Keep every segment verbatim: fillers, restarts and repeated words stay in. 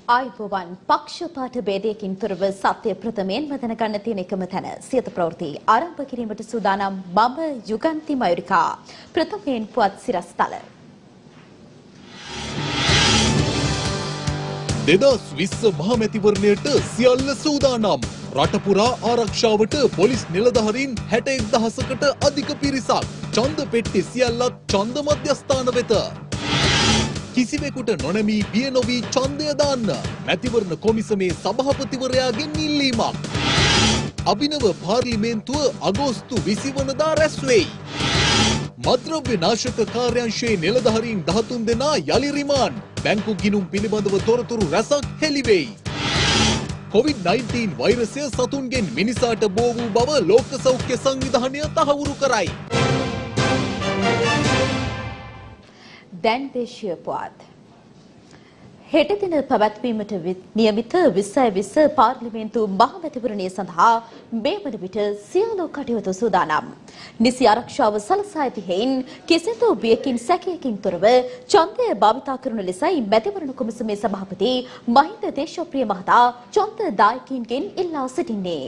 ආයුබෝවන් පක්ෂපාත ભેදයකින් තොරව සත්‍ය ප්‍රථමයෙන්ම දැනගන්න තියෙන එකම තැන සියත ප්‍රවෘත්ති ආරම්භ කිරීමට සූදානම් මම යුගන්ති මයුරිකා ප්‍රථමයෙන් පුවත් සිරස්තල දෙදස් විස්ස මහමැතිවරණයට සියල්ල සූදානම් රට පුරා ආරක්ෂාවට පොලිස් නිලධාරීන් හැට එක් දහසකට අධික පිරිසක් ඡන්ද පෙට්ටි සියල්ලත් ඡන්ද මධ්‍යස්ථාන වෙත කිසිවෙකුට නොනැමී බිය නොවී ඡන්දය දාන්න මැතිවරණ කොමිසමේ සභාපතිවරයාගෙන් ඉල්ලීමක්. අභිනව පාර්ලිමේන්තුව අගෝස්තු විසි වනදා රැස් වෙයි. මද්‍රව්‍ය නාශක කාර්යාංශයේ නිලධාරීන් දහතුන් දෙනා යලි රිමාන්ඩ්. බැංකු ගිණුම් පිළිබඳව තොරතුරු රැසක් හෙළි වෙයි. කොවිඩ් නයින්ටීන් වෛරසය සතුන්ගෙන් මිනිසාට බෝ වූ බව ලෝක සෞඛ්‍ය සංවිධානය තහවුරු කරයි. දැන් දේශීය පුවත් හෙට දින පැවැත්වීමට නියමිත විස්සයි විස්ස පාර්ලිමේන්තු මහමැතිවරණය සඳහා මේ වන විට සියලු කටයුතු සූදානම්. නිසි ආරක්ෂාව සලසා ඇති හේයින් කිසිදු බියකින් සැකයකින් තොරව ඡන්දය භාවිතා කරන ලෙසයි මැතිවරණ කොමිසමේ සභාපති මහින්ද දේශප්‍රිය මහතා ඡන්ද දායකයින්ගෙන් ඉල්ලා සිටින්නේ.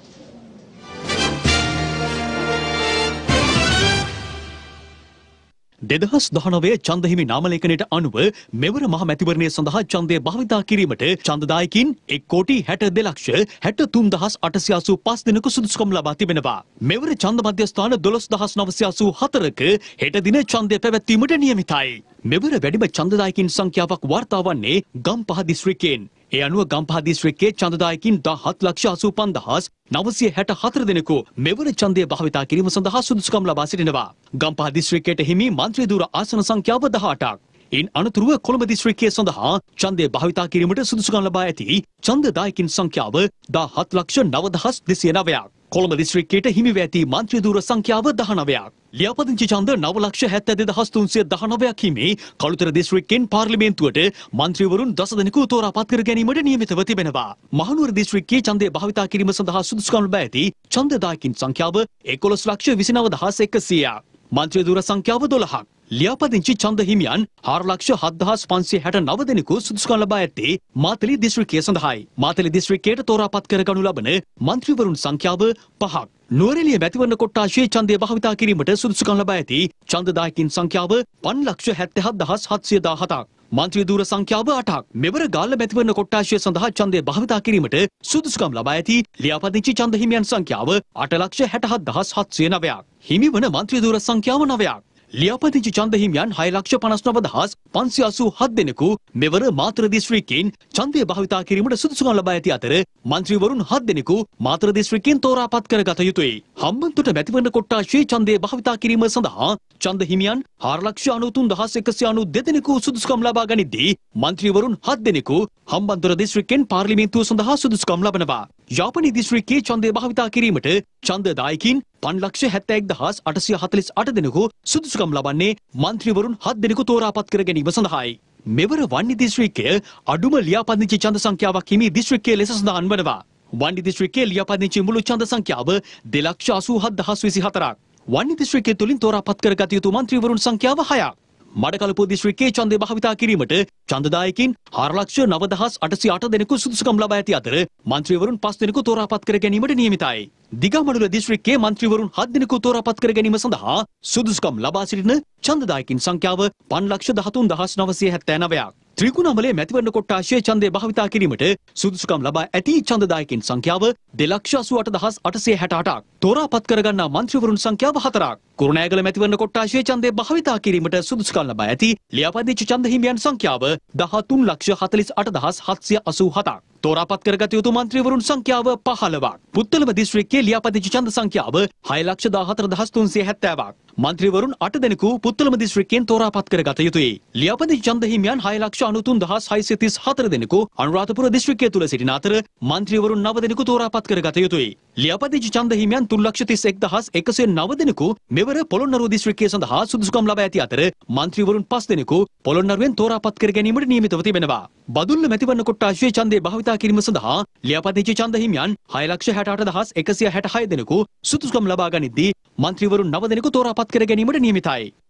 දෙදහස් දහනවය ඡන්ද හිමි නාමලේඛනයට අනුව මෙවර මහ මැතිවරණය සඳහා ඡන්දය භාවිතා කිරීමට ඡන්දදායකින් එක් කෝටි හැට දෙක ලක්ෂ හැට තුන් දහස් අටසිය අසූ පහ දෙනෙකු සුදුසුකම් ලබා තිබෙනවා. මෙවර ඡන්ද මධ්‍යස්ථාන දොළොස් දහස් නවසිය අසූ හතරක හෙට දින ඡන්දය පැවැත්වීමට නියමිතයි. මෙවර වැඩිම ඡන්දදායකින් සංඛ්‍යාවක් වාර්තා වන්නේ ගම්පහ දිස්ත්‍රික්කයෙන්. ඒ අනුව ගම්පහ දිස්ත්‍රික්කයේ ඡන්දදායකින් දහහත් ලක්ෂ අසූ පන්දහස් නවසිය හැට හතර දෙනෙකු මෙවර ඡන්දය භාවිතා කිරීම සඳහා සුදුසුකම් ලබා සිටිනවා. ගම්පහ දිස්ත්‍රික්කයට හිමි මන්ත්‍රී ධුර ආසන සංඛ්‍යාව දහඅටක්. ඉන් අනතුරුව කොළඹ දිස්ත්‍රික්කය සඳහා ඡන්දය භාවිතා කිරීමට සුදුසුකම් ලබා ඇති ඡන්දදායකින් සංඛ්‍යාව දහහත් ලක්ෂ නව දහස් දෙසිය නවයක්. කොළඹ දිස්ත්‍රික්කයට හිමිව ඇති මන්ත්‍රී ධුර සංඛ්‍යාව දහනවයක්. ලියාපදිංචි ඡන්ද නව ලක්ෂ හැත්තෑ දෙදහස් තුන්සිය දහනවයක් හිමි කළුතර දිස්ත්‍රික්කෙන් පාර්ලිමේන්තුවට මන්ත්‍රීවරුන් දස දෙනෙකු තෝරාපත් කර ගැනීමට නියමිතව තිබෙනවා. මහනුවර දිස්ත්‍රික්කයේ ඡන්දය භාවිතා කිරීම සඳහා සුදුසුකම් ලබා ඇති ඡන්දදායකින් සංඛ්‍යාව එකොළොස් ලක්ෂ විසිනව දහස් එකසියක්. මන්ත්‍රී ධුර සංඛ්‍යාව දොළහක්. ලියාපදිංචි ඡන්ද හිමියන් හාර ලක්ෂ හත් දහස් පන්සිය හැට නව දෙනෙකු සුදුසුකම් ලබා ඇත්තේ මාතලේ දිස්ත්‍රික්කය සඳහායි. මාතලේ දිස්ත්‍රික්කයට තෝරාපත් කරගනු ලබන මන්ත්‍රීවරුන් සංඛ්‍යාව පහක්. නුවරඑළිය මැතිවරණ කොට්ටාශයේ ඡන්දය භාවිතා කිරීමට සුදුසුකම් ලබා ඇති ඡන්දදායකින් සංඛ්‍යාව පන්ස් ලක්ෂ හැත්තෑ දහස් හත්සිය දාහතක්. මන්ත්‍රී ධුර සංඛ්‍යාව අටක්. මෙවර ගාල්ල මැතිවරණ කොට්ටාශය සඳහා ඡන්දය භාවිතා කිරීමට සුදුසුකම් ලබා ඇති ලියාපදිංචි ඡන්ද හිමියන් සංඛ්‍යාව අට ලක්ෂ හැටහත් දහස් හත්සිය නවයක්. හිමි වන මන්ත්‍රී ධුර සංඛ්‍යාව නවයක්. ලියාපදිංචි ඡන්ද හිමියන් හය ලක්ෂ පනස් නව දහස් පන්සිය අසූ හත් දෙනෙකු මෙවර මාතර දිස්ත්‍රික්කයෙන් ඡන්දය භාවිතා කිරීමට සුදුසුකම් ලබා ඇති අතර මන්ත්‍රීවරුන් හත් දෙනෙකු මාතර දිස්ත්‍රික්කයෙන් තෝරාපත් කරගත යුතුයි. හම්බන්තොට මැතිවරණ කොට්ටාශයේ ඡන්දය භාවිතා කිරීම සඳහා ඡන්ද හිමියන් හාර ලක්ෂ අනූතුන් දහස් එකසිය අනූ දෙක දෙනෙකු සුදුසුකම් ලබා ගනිද්දී මන්ත්‍රීවරුන් හත් දෙනෙකු හම්බන්තොට දිස්ත්‍රික්කයෙන් පාර්ලිමේන්තුව සඳහා සුදුසුකම් ලබනවා. යාපනී දිස්ත්‍රික්කයේ ඡන්දය භාවිතා කිරීමට ඡන්දදායකින් පන්ස් ලක්ෂ හැත්තෑ එක් දහස් අටසිය හතළිස් අට දෙනෙකු සුදුසුකම් ලබන්නේ මන්ත්‍රීවරුන් හත් දෙනෙකු තෝරාපත් කර ගැනීම සඳහායි. මෙවර වන්නි දිස්ත්‍රික්කය අඩුම ලියාපදිංචි ඡන්ද සංඛ්‍යාවක් හිමි දිස්ත්‍රික්කය ලෙස සඳහන් වනවා. වන්නි දිස්ත්‍රික්කයේ ලියාපදිංචි මුළු ඡන්ද සංඛ්‍යාව දෙක ලක්ෂ අසූහත් දහස් විසි හතරක්. වන්නි දිස්ත්‍රික්කය තුලින් තෝරාපත් කරගත යුතු මන්ත්‍රීවරුන් සංඛ්‍යාව හයක්. මඩකලපුව දිස්ත්‍රික්කයේ ඡන්දය භාවිතා කිරීමට ඡන්දදායකින් හාර ලක්ෂ නව දහස් අටසිය අට දෙනෙකු සුදුසුකම් ලබා ඇති අතර මන්ත්‍රීවරුන් පස් දෙනෙකු තෝරාපත් කර ගැනීමට නියමිතයි. දිගමඩුල දිස්ත්‍රික්කයේ මන්ත්‍රීවරුන් හත් දෙනෙකු තෝරාපත් කර ගැනීම සඳහා සුදුසුකම් ලබා සිටින ඡන්දදායකින් සංඛ්‍යාව පන්ස් ලක්ෂ දහතුන් දහස් නවසිය හැත්තෑ නවයක්. ත්‍රිකුණාමලයේ මැතිවරණ කොට්ටාශයේ ඡන්දය භාවිතා කිරීමට සුදුසුකම් ලබා ඇති ඡන්දදායකින් සංඛ්‍යාව දෙක ලක්ෂ අසූ අට දහස් අටසිය හැට අටක්. තෝරාපත් කරගන්නා මන්ත්‍රීවරුන් සංඛ්‍යාව හතරක්. කුරුණෑගල මැතිවරණ කොට්ටාශයේ ඡන්දය භාවිතා කිරීමට සුදුසුකම් ලබා ඇති ලියාපදිංචි ඡන්ද හිමියන් සංඛ්‍යාව දහතුන් ලක්ෂ හතළිස් අට දහස් හත්සිය අසූ හතක්. තෝරාපත් කරගත යුතු මන්ත්‍රීවරුන් සංඛ්‍යාව පහළොවක්. පුත්තලම දිස්ත්‍රික්කයේ ලියාපදිංචි ඡන්ද සංඛ්‍යාව හය ලක්ෂ දාහතර දහස් තුන්සිය හැත්තෑවක්. මන්ත්‍රීවරුන් අට දෙනෙකු පුත්තලම දිස්ත්‍රික්කයෙන් තෝරාපත් කරගත යුතුයි. ලියාපදිංචි ඡන්ද හිමියන් හය ලක්ෂ අනූතුන් දහස් හයසිය තිස් හතර දෙනෙකු අනුරාධපුර දිස්ත්‍රික්කය තුල සිටින අතර මන්ත්‍රීවරුන් නව දෙනෙකු තෝරාපත් කරගත යුතුයි. ලියාපදිංචි ඡන්ද හිමියන් තුන් ලක්ෂ තිස් එක් දහස් එකසිය නව දෙනෙකු මෙවර පොළොන්නරුව දිස්ත්‍රික්කය සඳහා සුදුසුකම් ලබා ඇති අතර මන්ත්‍රීවරුන් පස් දෙනෙකු පොළොන්නරුවෙන් තෝරාපත් කර ගැනීමට නියමිතව තිබෙනවා. බදුල්ල මැතිවරණ කොට්ටාශයේ ඡන්දය භාවිතා කිරීම සඳහා ලියාපදිංචි ඡන්ද හිමියන් හය ලක්ෂ හැට අට දහස් එකසිය හැට හය දෙනෙකු සුදුසුකම් ලබා ගනිද්දී මන්ත්‍රීවරුන් නව දෙනෙකු තෝරාපත් කර ගැනීමට නියමිතයි.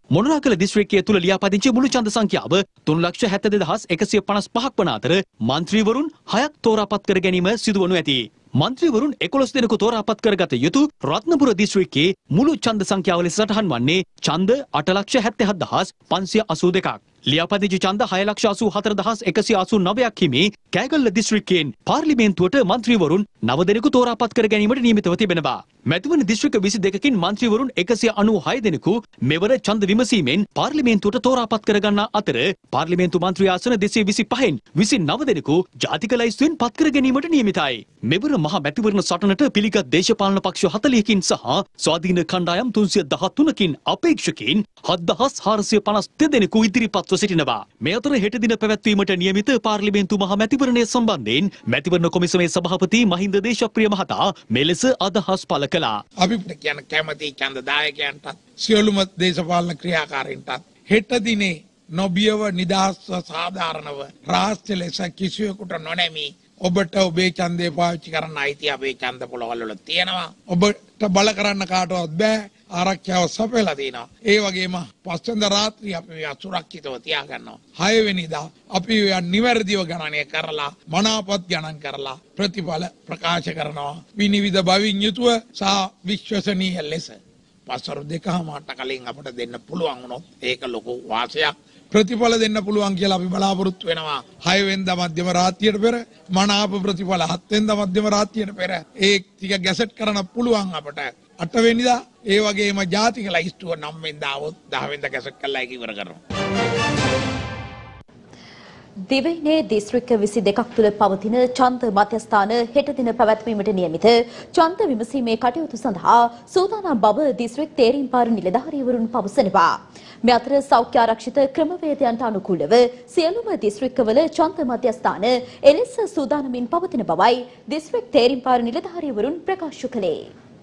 මොනරාගල දිස්ත්‍රික්කය තුළ ලියාපදිංචි මුළු ඡන්ද සංඛ්‍යාව තුන් ලක්ෂ හැත්තෑ දෙදහස් එකසිය පනස් පහක් වන අතර මන්ත්‍රීවරුන් හයක් තෝරාපත් කර ගැනීම සිදුවනු ඇති. මන්ත්‍රීවරුන් එකොළොස් දෙනෙකු තෝරාපත් කරගත යුතු රත්නපුර දිස්ත්‍රික්කයේ මුළු ඡන්ද සංඛ්‍යාව ලෙස සටහන් වන්නේ ඡන්ද අට ලක්ෂ හැත්තෑ හත් දහස් පන්සිය අසූ දෙකක්. ලියාපදිංචි ඡන්ද හය ලක්ෂ අසූ හතර දහස් එකසිය අසූ නවයක් හිමි කෑගල්ල දිස්ත්‍රික්කයෙන් පාර්ලිමේන්තුවට මන්ත්‍රීවරුන් නව දෙනෙකු තෝරාපත් කර ගැනීමට නියමිතව තිබෙනවා. මැතිවරණ දිස්ත්‍රික්ක විසි දෙකකින් මන්ත්‍රීවරුන් එකසිය අනූ හය දෙනෙකු මෙවර ඡන්ද විමසීමෙන් පාර්ලිමේන්තුවට තෝරාපත් කර ගන්නා අතර පාර්ලිමේන්තු මන්ත්‍රී ආසන දෙසිය විසි පහෙන් විසි නව දෙනෙකු ජාතික ලයිස්තුවෙන් පත් කර ගැනීමට නියමිතයි. මෙවර මහ මැතිවරණ සටනට පිළිගත් දේශපාලන පක්ෂ හතළිහකින් සහ ස්වාධීන කණ්ඩායම් තුන්සිය දහතුනකින් අපේක්ෂකයින් හත් දහස් හාරසිය පනස් දෙදෙනෙකු ඉදිරිපත්ව සිටිනවා. මේ අතර හෙට දින පැවැත්වීමට නියමිත පාර්ලිමේන්තු මහ මැතිවරණය සම්බන්ධයෙන් මැතිවරණ කොමිසමේ සභාපති මහින්ද දේශප්‍රිය මහතා මෙලෙස අදහස් පළ කළා. අපි කියන කැමති ඡන්දදායකයන්ටත් සියලුම දේශපාලන ක්‍රියාකාරීන්ටත් හෙට දිනේ නොබියව නිදහස්ව සාධාරණව රාජ්‍ය ලෙස කිසිවෙකුට නොනැමී ඔබට ඔබේ ඡන්දය පාවිච්චි කරන්න අයිතිය අපේ ඡන්ද පොළවල් වල තියෙනවා. ඔබට බල කරන්න කාටවත් බෑ. ආරක්ෂාව සපයලා තියෙනවා. ඒ වගේම පස්වෙනිදා රාත්‍රියේ අපි සුරක්ෂිතව තියාගන්නවා. හයවෙනිදා අපි නිවැරදිව ගණනය කරලා මනාපත් ගණන් කරලා ප්‍රතිඵල ප්‍රකාශ කරනවා. විනිවිද බවින් යුතුව සහ විශ්වසනීය ලෙස. පස්වරු දෙකමාරට කලින් අපට දෙන්න පුළුවන් වුණොත් ඒක ලොකු වාසයක්. ප්‍රතිඵල දෙන්න පුළුවන් කියලා අපි බලාපොරොත්තු වෙනවා. හය වෙනිදා මධ්‍යම රාත්‍රියට පෙර මනාප ප්‍රතිඵල හත් වෙනිදා මධ්‍යම රාත්‍රියට පෙර ඒ ටික ගැසට් කරන්න පුළුවන් අපට. අට වෙනිදා ඒ වගේම ජාතික ලයිස්තුව නව වෙනිදා આવොත් දහ වෙනිදා ගැසට් කරලා ඒක ඉවර කරනවා. දිවයිනේ දිස්ත්‍රික්ක විසි දෙකක් තුළ පවතින ඡන්ද මධ්‍යස්ථාන හෙට දින පැවැත්වීමට නියමිත ඡන්ද විමසීමේ කටයුතු සඳහා සූදානම් බව දිස්ත්‍රික් තේරීම් පාර නිලධාරීවරුන් පවසනවා. මේ අතර සෞඛ්‍ය ආරක්ෂිත ක්‍රමවේදයන්ට අනුකූලව සියලුම දිස්ත්‍රික්කවල ඡන්ද මධ්‍යස්ථාන එලෙස සූදානමින් පවතින බවයි දිස්ත්‍රික් තේරීම් පාර නිලධාරීවරුන් ප්‍රකාශ කළේ.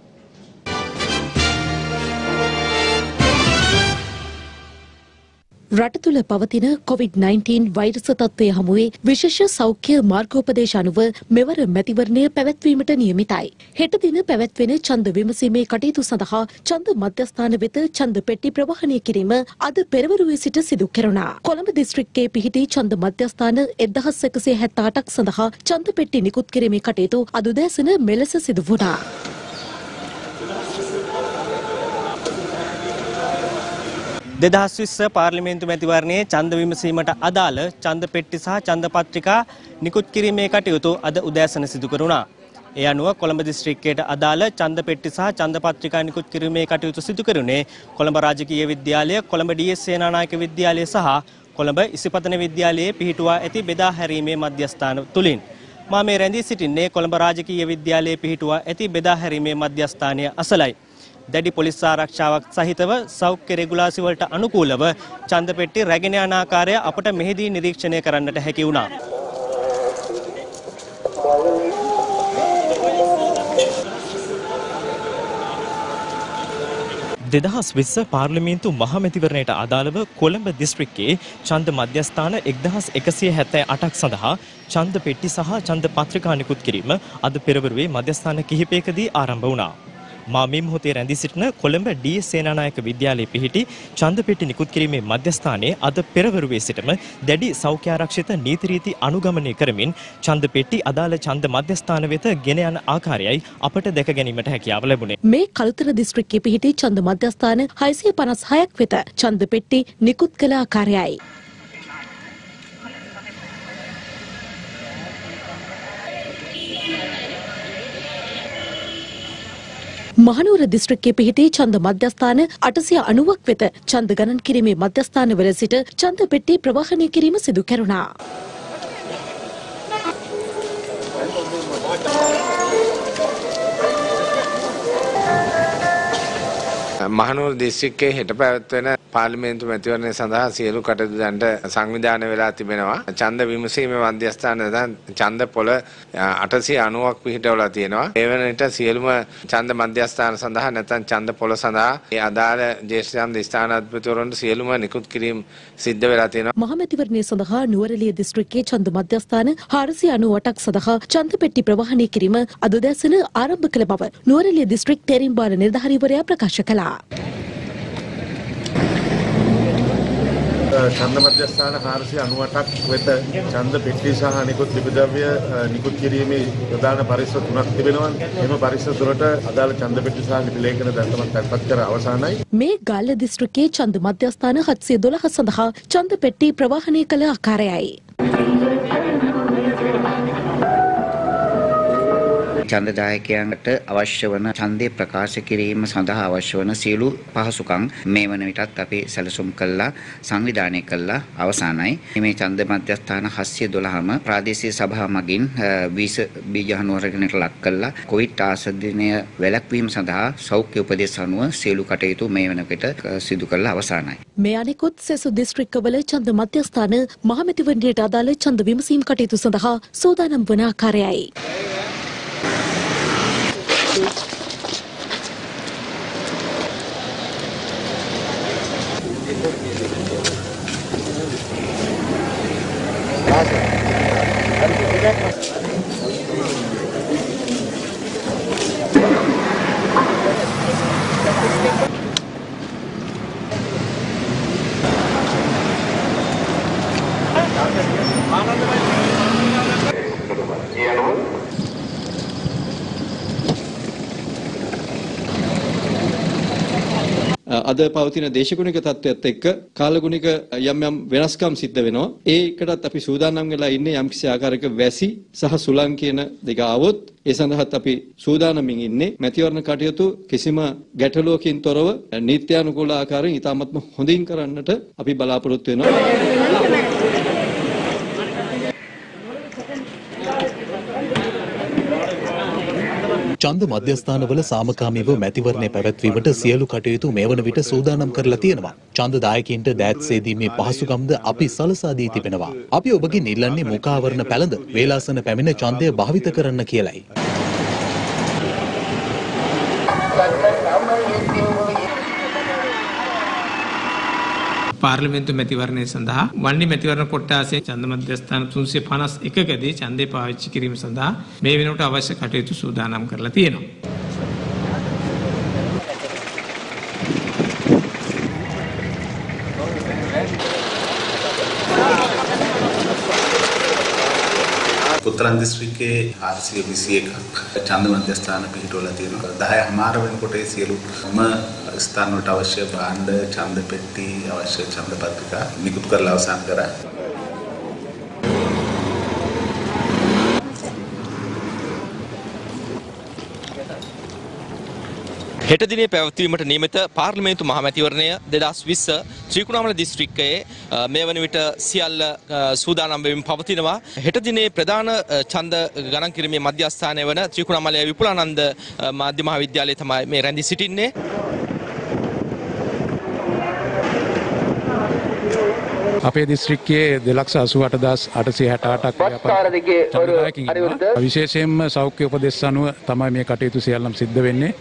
රට තුළ පවතින කොවිඩ් නයින්ටීන් වෛරස තත්ත්වය හමුවේ විශේෂ සෞඛ්‍ය මාර්ගෝපදේශ අනුව මෙවර මැතිවරණය පැවැත්වීමට නියමිතයි. හෙට දින පැවැත්වෙන ඡන්ද විමසීමේ කටයුතු සඳහා ඡන්ද මධ්‍යස්ථාන වෙත ඡන්ද පෙට්ටි ප්‍රවාහනය කිරීම අද පෙරවරුවේ සිට සිදු කෙරුණා. කොළඹ දිස්ත්‍රික්කයේ පිහිටි ඡන්ද මධ්‍යස්ථාන එක්දහස් එකසිය හැත්තෑ අටක් සඳහා ඡන්ද පෙට්ටි නිකුත් කිරීමේ කටයුතු අද උදෑසන මෙලෙස සිදු වුණා. දෙදහස් විස්ස පාර්ලිමේන්තු මැතිවරණයේ ඡන්ද විමසීමට අදාළ ඡන්ද පෙට්ටි සහ ඡන්ද පත්‍රිකා නිකුත් කිරීමේ කටයුතු අද උදෑසන සිදු කරුණා. ඒ අනුව කොළඹ දිස්ත්‍රික්කයට අදාළ ඡන්ද පෙට්ටි සහ ඡන්ද පත්‍රිකා නිකුත් කිරීමේ කටයුතු සිදු කරුණේ කොළඹ රාජකීය විද්‍යාලය, කොළඹ ඩී එස් සේනානායක විද්‍යාලය සහ කොළඹ ඉසිපතන විද්‍යාලයේ පිහිටුවා ඇති බෙදා හැරීමේ මධ්‍යස්ථාන තුලින්. මා මේ රැඳී සිටින්නේ කොළඹ රාජකීය විද්‍යාලයේ පිහිටුවා ඇති බෙදා හැරීමේ මධ්‍යස්ථානය අසලයි. දැඩි පොලිස් ආරක්ෂාවක් සහිතව සෞඛ්‍ය රෙගුලාසි වලට අනුකූලව ඡන්ද පෙට්ටි රැගෙන යන ආකාරය අපට මෙහිදී නිරීක්ෂණය කරන්නට හැකි වුණා. දෙදහස් විස්ස පාර්ලිමේන්තු මහමැතිවරණයට අදාළව කොළඹ දිස්ත්‍රික්කයේ ඡන්ද මධ්‍යස්ථාන එක්දහස් එකසිය හැත්තෑ අටක් සඳහා ඡන්ද පෙට්ටි සහ ඡන්ද පත්‍රිකා නිකුත් කිරීම අද පෙරවරුවේ මධ්‍යස්ථාන කිහිපයකදී ආරම්භ වුණා. මා මේ මොහොතේ රැඳී සිටින කොළඹ ඩී එස් සේනානායක විද්‍යාලයේ පිහිටි ඡන්ද පෙට්ටි නිකුත් කිරීමේ මධ්‍යස්ථානයේ අද පෙරවරුවේ සිටම දැඩි සෞඛ්‍ය ආරක්ෂිත නීති රීති අනුගමනය කරමින් ඡන්ද පෙට්ටි අදාළ ඡන්ද මධ්‍යස්ථාන වෙත ගෙන යන ආකාරයයි අපට දැක ගැනීමට හැකියාව ලැබුණේ. මේ කළුතර දිස්ත්‍රික්කයේ පිහිටි ඡන්ද මධ්‍යස්ථාන හයසිය පනස් හයක් වෙත ඡන්ද පෙට්ටි නිකුත් කළ ආකාරයයි. මහනුවර දිස්ත්‍රික්කයේ පිහිටි ඡන්ද මධ්‍යස්ථාන අටසිය අනූවක් වෙත ඡන්ද ගණන් කිරීමේ මධ්‍යස්ථානවල සිට ඡන්ද පෙට්ටි ප්‍රවාහනය කිරීම සිදු කෙරුණා. මහනුවර දිස්ත්‍රික්කයේ හෙට පැවැත්වෙන පාර්ලිමේන්තු මැතිවරණය සඳහා සියලු කටයුතු දැනට සංවිධානය වෙලා තිබෙනවා. ඡන්ද විමසීමේ මධ්‍යස්ථාන නැත්නම් ඡන්ද පොළ අටසිය අනූවක් පිහිටවලා තියෙනවා. ඒ වන විට සියලුම ඡන්ද මධ්‍යස්ථාන සඳහා නැත්නම් ඡන්ද පොළ සඳහා ඒ අදාළ ජ්‍යෙෂ්ඨ ඡන්ද ස්ථානාධිපතිවරුන්ට සියලුම නිකුත් කිරීම සිද්ධ වෙලා තියෙනවා. මහමැතිවරණය සඳහා නුවරඑළිය දිස්ත්‍රික්කයේ ඡන්ද මධ්‍යස්ථාන හාරසිය අනූඅටක් සඳහා ඡන්ද පෙට්ටි ප්‍රවාහනය කිරීම අද උදෑසන ආරම්භ කළ බව නුවරඑළිය දිස්ත්‍රික් තේරීම් බාර නිලධාරීවරයා ප්‍රකාශ කළා. ඡන්ද මධ්‍යස්ථාන හාරසිය අනූඅටක් වෙත ඡන්ද පෙට්ටි සහ අනිකුත් ත්‍රිපිටව්‍ය නිකුත් කිරීමේ ප්‍රධාන පරිස්සම් තුනක් තිබෙනවා. එම පරිස්සම් තුනට අදාළ ඡන්ද පෙට්ටි සහ ලිපි ලේඛන දැක්කමක් තැන්පත් කර අවසానයි. මේ ගාල්ල දිස්ත්‍රික්කයේ ඡන්ද මධ්‍යස්ථාන හත්සිය දොළහ සඳහා ඡන්ද පෙට්ටි ප්‍රවාහනය කළ ආකාරයයි. ඡන්දදායකයන්ට අවශ්‍ය වන ඡන්දය ප්‍රකාශ කිරීම සඳහා අවශ්‍ය වන සියලු පහසුකම් මේ වන විටත් අපි සැලසුම් කළා සංවිධානය කළා අවසానයි. මේ ඡන්ද මධ්‍යස්ථාන හත්සිය දොළහම ප්‍රාදේශීය සභාව මගින් වීස බීජ හනුවරකට ලක් කළා. කොවිඩ් ආසාදනය වැළැක්වීම සඳහා සෞඛ්‍ය උපදෙස් අනුව සියලු කටයුතු මේ වන විට සිදු කළා අවසానයි. මේ අනෙකුත් සෙසු දිස්ත්‍රික්කවල ඡන්ද මධ්‍යස්ථාන මහමැතිවරණයට අදාළ ඡන්ද විමසීම් කටයුතු සඳහා සූදානම් වන ආකාරයයි. අද පවතින දේශගුණික තත්ත්වයට එක්ක කාලගුණික යම් යම් වෙනස්කම් සිද්ධ වෙනවා. ඒකටත් අපි සූදානම් වෙලා ඉන්නේ යම්කිසි ආකාරයක වැසි සහ සුළං කියන දෙක આવොත් ඒ සඳහාත් අපි සූදානමින් ඉන්නේ. මැතිවරණ කටයුතු කිසිම ගැටලුවකින් තොරව නීත්‍යානුකූල ආකාරයෙන් ඉතාමත්ම හොඳින් කරන්නට අපි බලාපොරොත්තු වෙනවා. ඡන්ද මධ්‍යස්ථානවල සාමකාමීව මැතිවරණය පැවැත්වීමට සියලු කටයුතු මේ වන විට සූදානම් කරලා තියෙනවා. ඡන්ද දායකයින්ට දෑත් සේදීමේ පහසුකම්ද අපි සලසා දී තිබෙනවා. අපි ඔබගෙන් ඉල්ලන්නේ මුඛාවරණ පැළඳ වේලාසන පැමිණ ඡන්දය භාවිත කරන්න කියලයි. පාර්ලිමේන්තු මැතිවරණය සඳහා වන්නේ මැතිවරණ කොට්ටාසේ ඡන්ද මධ්‍යස්ථාන තුන්සිය පනස් එකකදී ඡන්දය පාවිච්චි කිරීම සඳහා මේ වෙනකොට අවශ්‍ය කටයුතු සූදානම් කරලා තියෙනවා. උත්තරාන්ත දිස්ත්‍රික්කයේ හාරසිය විසි එකක් ඡන්ද මධ්‍යස්ථාන පිහිටවලා තියෙනවා. දහය හමාර වෙනකොට ඒ සියලුම ස්ථාන වලට අවශ්‍ය භාණ්ඩ, ඡන්ද පෙට්ටි, අවශ්‍ය ඡන්ද පත්‍රිකා නිකුත් කරලා අවසන් කරා. හෙට දිනේ පැවැත්වීමට නියමිත පාර්ලිමේන්තු මහමැතිවරණය දෙදහස් විස්ස ත්‍රිකුණාමල දිස්ත්‍රික්කයේ මේ වන විට සියල්ල සූදානම් වෙමින් පවතිනවා. හෙට දිනේ ප්‍රධාන ඡන්ද ගණන් කිරීමේ මධ්‍යස්ථානය වන ත්‍රිකුණාමලයේ විපුලානන්ද මාධ්‍ය මහාවිද්‍යාලයේ තමයි මේ රැඳී සිටින්නේ. අපේ දිස්ත්‍රික්කයේ දෙලක්ෂ අසූ අට හදාස් අටසිය හැට අටක් විශේෂයෙන්ම සෞඛ්‍ය උපදෙස් අනුව තමයි මේ කටයුතු සියල්ලම සිද්ධ වෙන්නේ.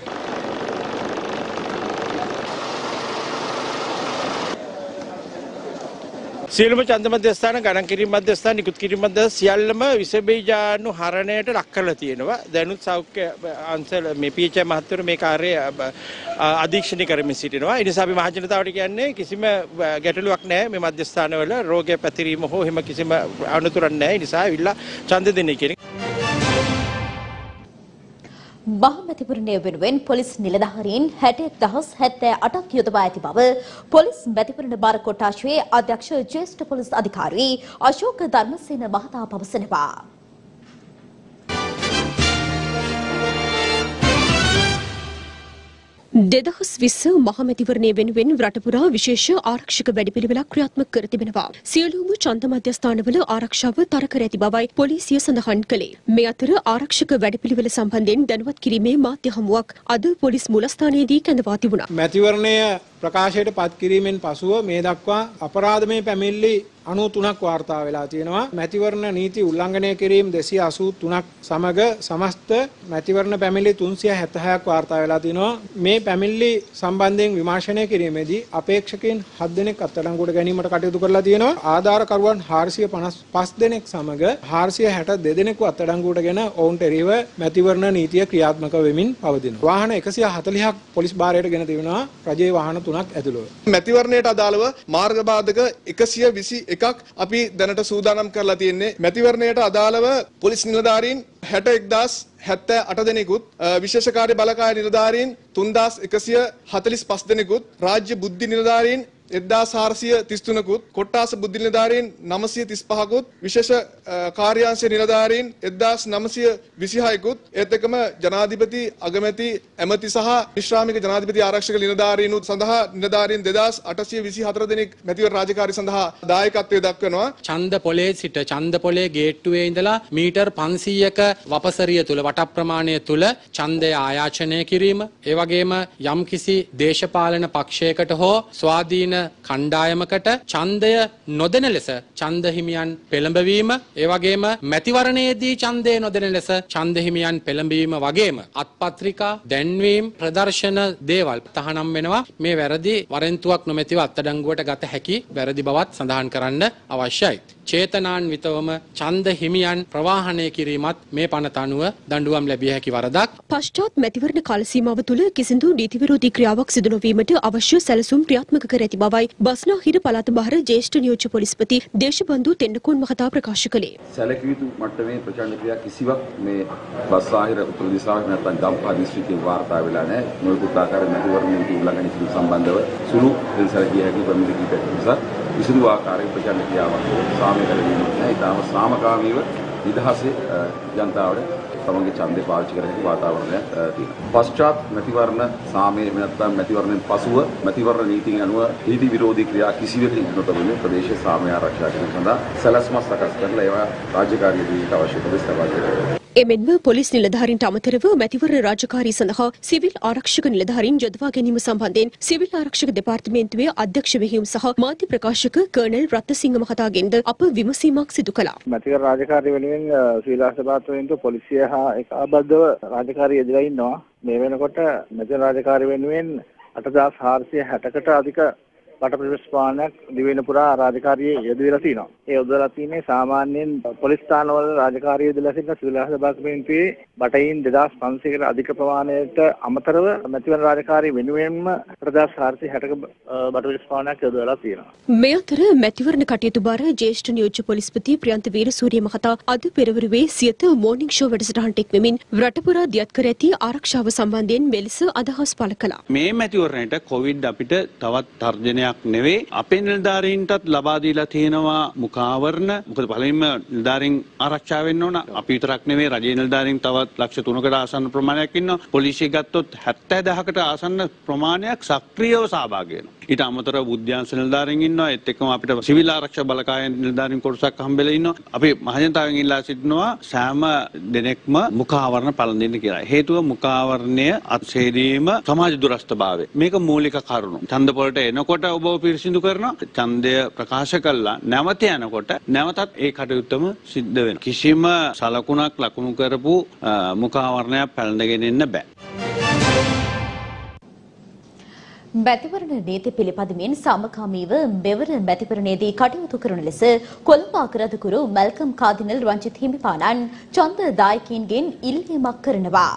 සියලුම ඡන්ද මධ්‍යස්ථාන ගණන් කිරීම මධ්‍යස්ථාන නිකුත් කිරීම මධ්‍යස්ථාන සියල්ලම විස බීජාණු හරණයට ලක් කරලා තියෙනවා. දැනුත් සෞඛ්‍ය අංශල මේ පී එච් ආයි මහත්වරු මේ කාර්යය අධීක්ෂණය කරමින් සිටිනවා. ඒ නිසා අපි මහ ජනතාවට කියන්නේ කිසිම ගැටලුවක් නැහැ මේ මධ්‍යස්ථානවල රෝගය පැතිරීම හෝ එහෙම කිසිම අනුතරක් නැහැ. ඒ නිසා ඉල්ලා ඡන්ද දෙන්නේ කියන මහමැතිවරණය වෙනුවෙන් පොලිස් නිලධාරීන් හැට එක් දහස් හැත්තෑ අටක් යොදවා ඇති බව පොලිස් මැතිවරණ භාර කොට්ටාශයේ අධ්‍යක්ෂ ජ්‍යෙෂ්ඨ පොලිස් අධිකාරී අශෝක ධර්මසේන මහතා පවසනවා. දෙදහස් විස්ස මහමැතිවරණය වෙනුවෙන් රටපුරා විශේෂ ආරක්ෂක වැඩපිළිවෙලක් ක්‍රියාත්මක කර තිබෙනවා. සියලුම ඡන්ද මධ්‍යස්ථානවල ආරක්ෂාව තර කර ඇති බවයි පොලිසිය සඳහන් කළේ. මේ අතර ආරක්ෂක වැඩපිළිවෙල සම්බන්ධයෙන් දැනුවත් කිරීමේ මාධ්‍ය හමුවක් අද පොලිස් මූලස්ථානයේදී කැඳවා තිබුණා. මැතිවරණය ප්‍රකාශයට පත් කිරීමෙන් පසුව මේ දක්වා අපරාධමය පැමිණිලි අනූ තුනක් වාර්තා වෙලා තියෙනවා. මැතිවරණ නීති උල්ලංඝනය කිරීම දෙසිය අසූ තුනක් සමග සමස්ත මැතිවරණ පැමිණිලි තුන්සිය හැත්තෑහක් වාර්තා වෙලා තිනවා. මේ පැමිණිලි සම්බන්ධයෙන් විමර්ශනය කිරීමේදී අපේක්ෂකයන් හත් දෙනෙක් අත්අඩංගුවට ගැනීමට කටයුතු කරලා තියෙනවා. ආධාරකරුවන් හාරසිය පනස් පහ දෙනෙක් සමග හාරසිය හැට දෙක දෙනෙකු අත්අඩංගුවටගෙන ඔවුන්ට එරෙහිව මැතිවරණ නීතිය ක්‍රියාත්මක වෙමින් පවතිනවා. වාහන එකසිය හතළිහක් පොලිස් භාරයට ගෙන තිබෙනවා. රජයේ වාහන තුනක් ඇතුළුව. මැතිවරණයට අදාළව මාර්ග බාධක එකසිය විසි එකක් අපි දැනට සූදානම් කරලා තියෙන්නේ. මැතිවරණයට අදාළව පොලිස් නිලධාරීන් හැට එක්දාස් හැත්තෑ අට දෙනෙකුත්, විශේෂ කාර්ය බලකාය නිලධාරීන් තුන්දාස් එකසිය හතළිස් පහ දෙනෙකුත්, රාජ්‍ය බුද්ධි නිලධාරීන් එක්දාස් හාරසිය තිස් තුනකුත්, කොට්ටාස බුද්ධි නිලධාරීන් නවසිය තිස් පහකුත්, විශේෂ කාර්යාංශ නිලධාරීන් එක්දාස් නවසිය විසිහයකුත්, ඒත් එක්කම ජනාධිපති අගමැති ඇමති සහ විශ්‍රාමික ජනාධිපති ආරක්ෂක නිලධාරීනුත් සඳහා නිලධාරීන් දෙදාස් අටසිය විසිහතර දෙනෙක් මැතිවරණ රාජකාරී සඳහා දායකත්වයේ දක්වනවා. ඡන්ද පොලේ සිට ඡන්ද පොලේ ගේට්ටුවේ ඉඳලා මීටර් පන්සීයක වපසරිය තුල වට ප්‍රමාණය තුල ඡන්දය ආයාචනය කිරීම, ඒ වගේම යම්කිසි දේශපාලන පක්ෂයකට හෝ ස්වාධීන කණ්ඩායමකට ඡන්දය නොදෙන ලෙස ඡන්ද හිමියන් පෙළඹවීම, ඒ වගේම මැතිවරණයේදී ඡන්දය නොදෙන ලෙස ඡන්ද හිමියන් පෙළඹවීම වගේම අත්පත්‍රිකා දැන්වීම ප්‍රදර්ශන දේවල් තහනම් වෙනවා. මේ වැරදි වරෙන්තුවක් නොමැතිව අත්අඩංගුවට ගත හැකි වැරදි බවත් සඳහන් කරන්න අවශ්‍යයි. චේතනාන්විතවම ඡන්ද හිමියන් ප්‍රවාහනය කිරීමත් මේ පනත අනුව දඬුවම් ලැබිය හැකි වරදක්. පශ්චාත් මැතිවරණ කාල සීමාව තුළ කිසිදු නීති විරෝධී ක්‍රියාවක් සිදු නොවීමට අවශ්‍ය සැලසුම් ක්‍රියාත්මක කර ඇති බවයි බස්නාහිර පළාත බහර ජ්‍යෙෂ්ඨ නියෝජ්‍ය පොලිස්පති දේශබන්දු තෙන්නකෝන් මහතා ප්‍රකාශ කළේ. සැලකිය යුතු මට්ටමේ ප්‍රචණ්ඩ ක්‍රියා කිසිවක් මේ බස්නාහිර උතුරු දිසාවක් නැත්නම් ගම්පහ දිස්ත්‍රික්කයේ වාර්තා වෙලා නැහැ. මොනිකුත් ආකාරයේ මැතිවරණ නීති උල්ලංඝනය කිරීම සම්බන්ධව සුළු සැලකිය හැකි ප්‍රමිති කිහිපයක් නිසා කිසිදු ආකාරයක ප්‍රචණ්ඩ ක්‍රියාවක් සාමය කරගෙන නැහැ. ඊටම සාමකාමීව නිදහසේ ජනතාවට තමන්ගේ ඡන්දය පාවිච්චි කර හැකි වාතාවරණයක් තියෙනවා. පශ්චාත් මැතිවරණ සාමය නැත්නම් මැතිවරණයෙන් පසුව මැතිවරණ නීතිය අනුව නීති විරෝධී ක්‍රියා කිසිවකින් නොතබන ප්‍රදේශීය සාමය ආරක්ෂා කිරීම සඳහා සැලැස්මක් සකස් කරලා ඒවා රාජකාරී දීමට අවශ්‍ය උපදෙස් ලබා දෙනවා. එමෙන්ම පොලිස් නිලධාරීන්ට අමතරව මැතිවරණ රාජකාරී සඳහා සිවිල් ආරක්ෂක නිලධාරීන් යොදවා ගැනීම සම්බන්ධයෙන් සිවිල් ආරක්ෂක දෙපාර්තමේන්තුවේ අධ්‍යක්ෂ වෙහිම් සහ මාධ්‍ය ප්‍රකාශක කර්නල් රත්නසිංහ මහතාගෙන්ද අප විමසීමක් සිදු කළා. මැතිවරණ රාජකාරී වෙනුවෙන් සිවිල් ආරක්ෂක දෙපාර්තමේන්තුව පොලිසිය හා ඒකාබද්ධව රාජකාරී යෙදලා ඉන්නවා. මේ වෙනකොට මැතිවරණ රාජකාරී වෙනුවෙන් අටදාස් හාරසිය හැටකට අධික වට ප්‍රතිස්පානක් දිවෙන පුරා රාජකාරියේ යෙදවිලා තිනවා. ඒ යොදලා තින්නේ සාමාන්‍යයෙන් පොලිස් ස්ථානවල රාජකාරිය යෙදලා සිටින සිවිල් ආරක්ෂක දෙපාර්තමේන්තුවේ බටහින් දෙදාස් පන්සීයකට අධික ප්‍රමාණයට අමතරව මැතිවරණ රාජකාරිය වෙනුවෙන්ම අටදාස් හාරසිය හැටක වට ප්‍රතිස්පානක් යොදලා තියෙනවා. මේ අතර මැතිවරණ කටයුතු බාර ජ්‍යෙෂ්ඨ නියෝජ්‍ය පොලිස්පති ප්‍රියන්ත වීරසූරිය මහතා අද පෙරවරුවේ සියත මෝර්නිං ෂෝ වැඩසටහනට එක් වෙමින් රටපුරා දියත් කර ඇති ආරක්ෂාව සම්බන්ධයෙන් මෙලෙස අදහස් පළ කළා. මේ මැතිවරණයට කොවිඩ් අපිට තවත් තර්ජනයක් නෙවෙයි, අපේ නිලධාරීන්ටත් ලබා දීලා තියෙනවා මුඛාවරණ. මොකද පළවෙනිම නිලධාරීන් ආරක්ෂා වෙන්න ඕන. අපි විතරක් නෙවෙයි, රජයේ නිලධාරීන් තවත් ලක්ෂ තුනකට ආසන්න ප්‍රමාණයක් ඉන්නවා. පොලිසිය ගත්තොත් හැත්තෑ දහසකට ආසන්න ප්‍රමාණයක් සක්‍රියව සහභාගී වෙනවා. ඊට අමතරව බුද්ධ්‍යාංශ නිලධාරීන් ඉන්නවා. ඒත් එක්කම අපිට සිවිල් ආරක්ෂා බලකාය නිලධාරීන් කොටසක් හම්බෙලා ඉන්නවා. අපි මහජනතාවෙන් ඉල්ලා සිටිනවා සෑම දෙනෙක්ම මුඛාවරණ පළඳින්න කියලා. හේතුව මුඛාවරණය අත්සේදීම සමාජ දුරස්ථභාවය. මේක මූලික කරුණු. ඡන්ද පොලට එනකොට ඔබ පිරිසිදු කරනවා. ඡන්දය ප්‍රකාශ කළා නැවත යනකොට නැවතත් ඒ කටයුත්තම සිද්ධ වෙනවා. කිසිම සලකුණක් ලකුණු කරපු මුඛාවරණයක් පැළඳගෙන ඉන්න බෑ. මැතිවරණ නීති පිළිපදමින් සමකාමීව මෙවර මැතිවරණයේදී කටයුතු කරන ලෙස කොළඹ අගරාධකරු මැල්කම් කාදිනල් රංජිත් හිමිපාණන් ඡන්ද දායකයින්ගෙන් ඉල්ලීමක් කරනවා.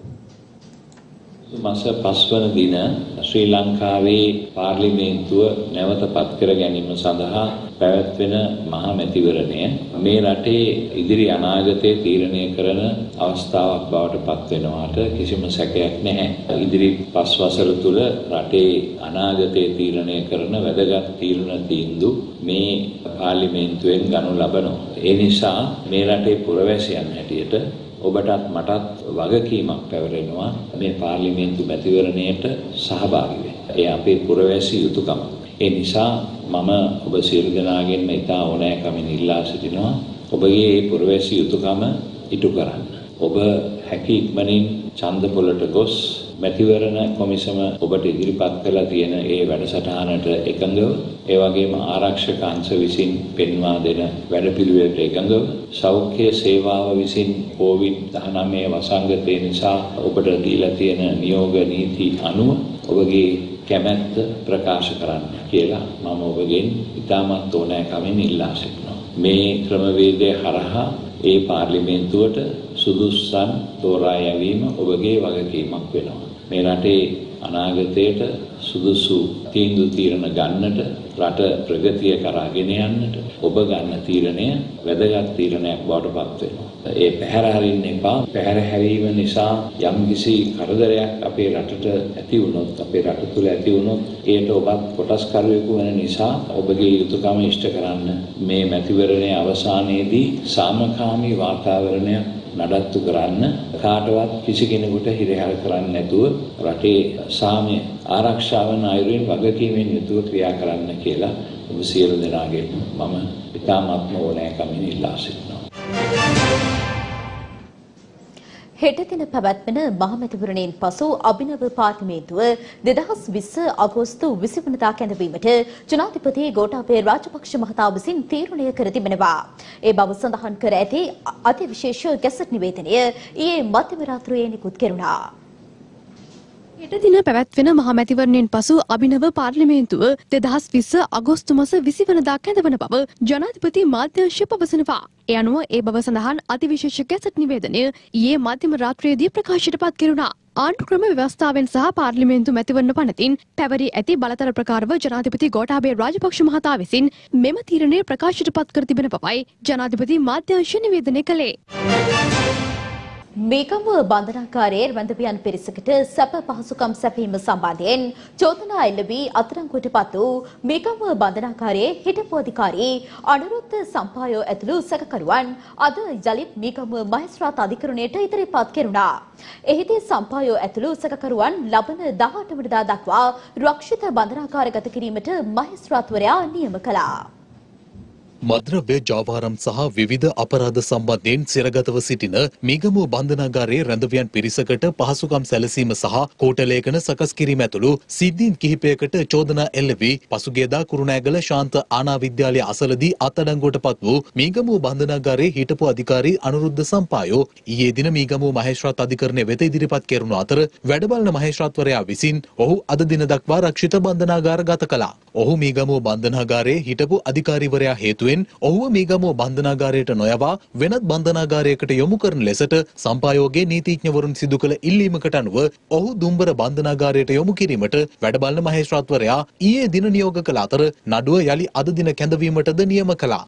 මාස පස්වන දින ශ්‍රී ලංකාවේ පාර්ලිමේන්තුව නැවත පත් කර ගැනීම සඳහා පැවැත්වෙන මහා මැතිවරණය මේ රටේ ඉදිරි අනාගතය තීරණය කරන අවස්ථාවක් බවට පත් වෙනවාට කිසිම සැකයක් නැහැ. ඉදිරි පස් වසර තුල රටේ අනාගතය තීරණය කරන වැදගත් තීරණ තීන්දුව මේ පාර්ලිමේන්තුවෙන් ගනු ලබනවා. ඒ නිසා මේ රටේ පුරවැසියන් හැටියට ඔබටත් මටත් වගකීමක් පැවරෙනවා මේ පාර්ලිමේන්තු මැතිවරණයට සහභාගී වෙන්න. ඒ අපේ පුරවැසි යුතුයකම. ඒ නිසා මම ඔබ සියලු දෙනාගෙන්ම ඉතා ඕනෑකමින් ඉල්ලා සිටිනවා ඔබගේ මේ පුරවැසි යුතුයකම ඉටු කරන්න. ඔබ හැකි ඉක්මනින් ඡන්ද පොළට ගොස් මැතිවරණ කොමිසම ඔබට ඉදිරිපත් කළ තියෙන ඒ වැඩසටහනට එකඟව, ඒ වගේම ආරක්ෂක අංශ විසින් පෙන්වා දෙන වැඩපිළිවෙලට එකඟව, සෞඛ්‍ය සේවාව විසින් කොවිඩ් දහනවය වසංගතය නිසා ඔබට දීලා තියෙන නියෝග නීති අනුව ඔබගේ කැමැත්ත ප්‍රකාශ කරන්න කියලා මම ඔබගෙන් ඉතාමත් ඕනෑකමින් ඉල්ලා සිටිනවා. මේ ක්‍රමවේදය හරහා ඒ පාර්ලිමේන්තුවට සුදුස්සන් තෝරා යැවීම ඔබගේ වගකීමක් වෙනවා. මේ රටේ අනාගතයට සුදුසු තීන්දුව తీරන ගන්නට රට ප්‍රගතිය කරා ගෙන යන්නට ඔබ ගන්න තීරණය වැදගත් තීරණයක් බවට පත් වෙනවා. ඒ පැහැර හරින්න එපා. පැහැර හැරීම නිසා යම්කිසි කරදරයක් අපේ රටට ඇති වුණොත් අපේ රට තුළ ඇති වුණොත් ඒට ඔබත් කොටස්කරුවෙකු වෙන නිසා ඔබගේ යුතුයකම ඉෂ්ට කරන්න මේ මැතිවරණයේ අවසානයේදී සාමකාමී වාතාවරණයක් නඩත්තු කරන්න කාටවත් කිසි කෙනෙකුට හිරහැර කරන්නේ නැතුව රටේ සාමය ආරක්ෂා වන අයුරින් වගකීමෙන් යුතුව ක්‍රියා කරන්න කියලා ඔබ සියලු දෙනාගෙන් මම ඉතාමත්ම ඕනෑකමින් ඉල්ලා සිටිනවා. හෙට දින පැවැත්වෙන මහමැතිවරණයෙන් පසු අභිනව පාර්ලිමේන්තුව දෙදහස් විස්ස අගෝස්තු විසි වනදා කැඳවීමට ජනාධිපති ගෝඨාභය රාජපක්ෂ මහතා විසින් තීරණය කර තිබෙනවා. ඒ බව සඳහන් කර ඇති අතිවිශේෂ ගැසට් නිවේදනය ඊයේ මධ්‍යම රාත්‍රියේ නිකුත් කෙරුණා. හෙට දින පැවැත්වෙන මහමැතිවරණයෙන් පසු අභිනව පාර්ලිමේන්තුව දෙදහස් විස්ස අගෝස්තු මාස විසි වනදා කැඳවන බව ජනාධිපති මාධ්‍යංශය පවසනවා. ඒ අනුව ඒ බව සඳහන් අතිවිශේෂ ගැසට් නිවේදනය ඊයේ මධ්‍යම රාත්‍රියේදී ප්‍රකාශයට පත් කෙරුණා. ආණ්ඩුක්‍රම ව්‍යවස්ථාවෙන් සහ පාර්ලිමේන්තු මැතිවරණ පනතින් පැවරී ඇති බලතල ප්‍රකාරව ජනාධිපති ගෝඨාභය රාජපක්ෂ මහතා විසින් මෙම තීරණය ප්‍රකාශයට පත් කර තිබෙන බවයි ජනාධිපති මාධ්‍යංශය නිවේදනය කළේ. මේකම බන්ධනාගාරයේ රැඳවියන් පිරිසකට සැප පහසුකම් සැපීම සම්බන්ධයෙන් චෝදනා එල්ල වී අත්අඩංගුවට පත් වූ මේකම බන්ධනාගාරයේ හිටපු අධිකාරී අනුරුද්ධ සම්පායෝ ඇතුළු සැකකරුවන් අද යලිත් මේකම මහේස්ත්‍රාත් අධිකරණයට ඉදිරිපත් කෙරුණා. එහිදී සම්පායෝ ඇතුළු සැකකරුවන් ලබන දහඅට වෙනිදා දක්වා රක්ෂිත බන්ධනාගාරගත කිරීමට මහේස්ත්‍රාත්වරයා නියම කළා. මද්‍රව්‍ය ජාවාරම් සහ විවිධ අපරාධ සම්බන්ධයෙන් සිරගතව සිටින මීගමුව බන්ධනාගාරයේ රැඳවියන් පිරිසකට පහසුකම් සැලසීම සහ කෝටලේඛන සකස් කිරීම ඇතුළු සිද්ධීන් කිහිපයකට චෝදනා එල්ල වී පසුගියදා කුරුණෑගල ශාන්ත ආනා විද්‍යාලය අසලදී අත්අඩංගුවට පත් වූ මීගමුව බන්ධනාගාරයේ හිටපු අධිකාරී අනුරුද්ධ සම්පායෝ ඊයේ දින මීගමුව මහේස්ත්‍රාත් අධිකරණය වෙත ඉදිරිපත් කෙරුණු අතර වැඩබලන මහේස්ත්‍රාත්වරයා විසින් ඔහු අද දින දක්වා රක්ෂිත බන්ධනාගාර ගත කළා. ඔහු මීගමුව බන්ධනාගාරයේ හිටපු අධිකාරීවරයා හේතුවෙන් ඔහුව මීගමුව බන්ධනාගාරයට නොයවා වෙනත් බන්ධනාගාරයකට යොමු කරන ලෙසට සම්පායෝගයේ නීතිඥවරුන් සිදු කළ ඉල්ලීමකට අනුව ඔහු දුම්බර බන්ධනාගාරයට යොමු කිරීමට වැඩබලන මහේස්ත්‍රාත්වරයා ඊයේ දින නියෝග කළ අතර නඩුව යලි අද දින කැඳවීමටද නියම කළා.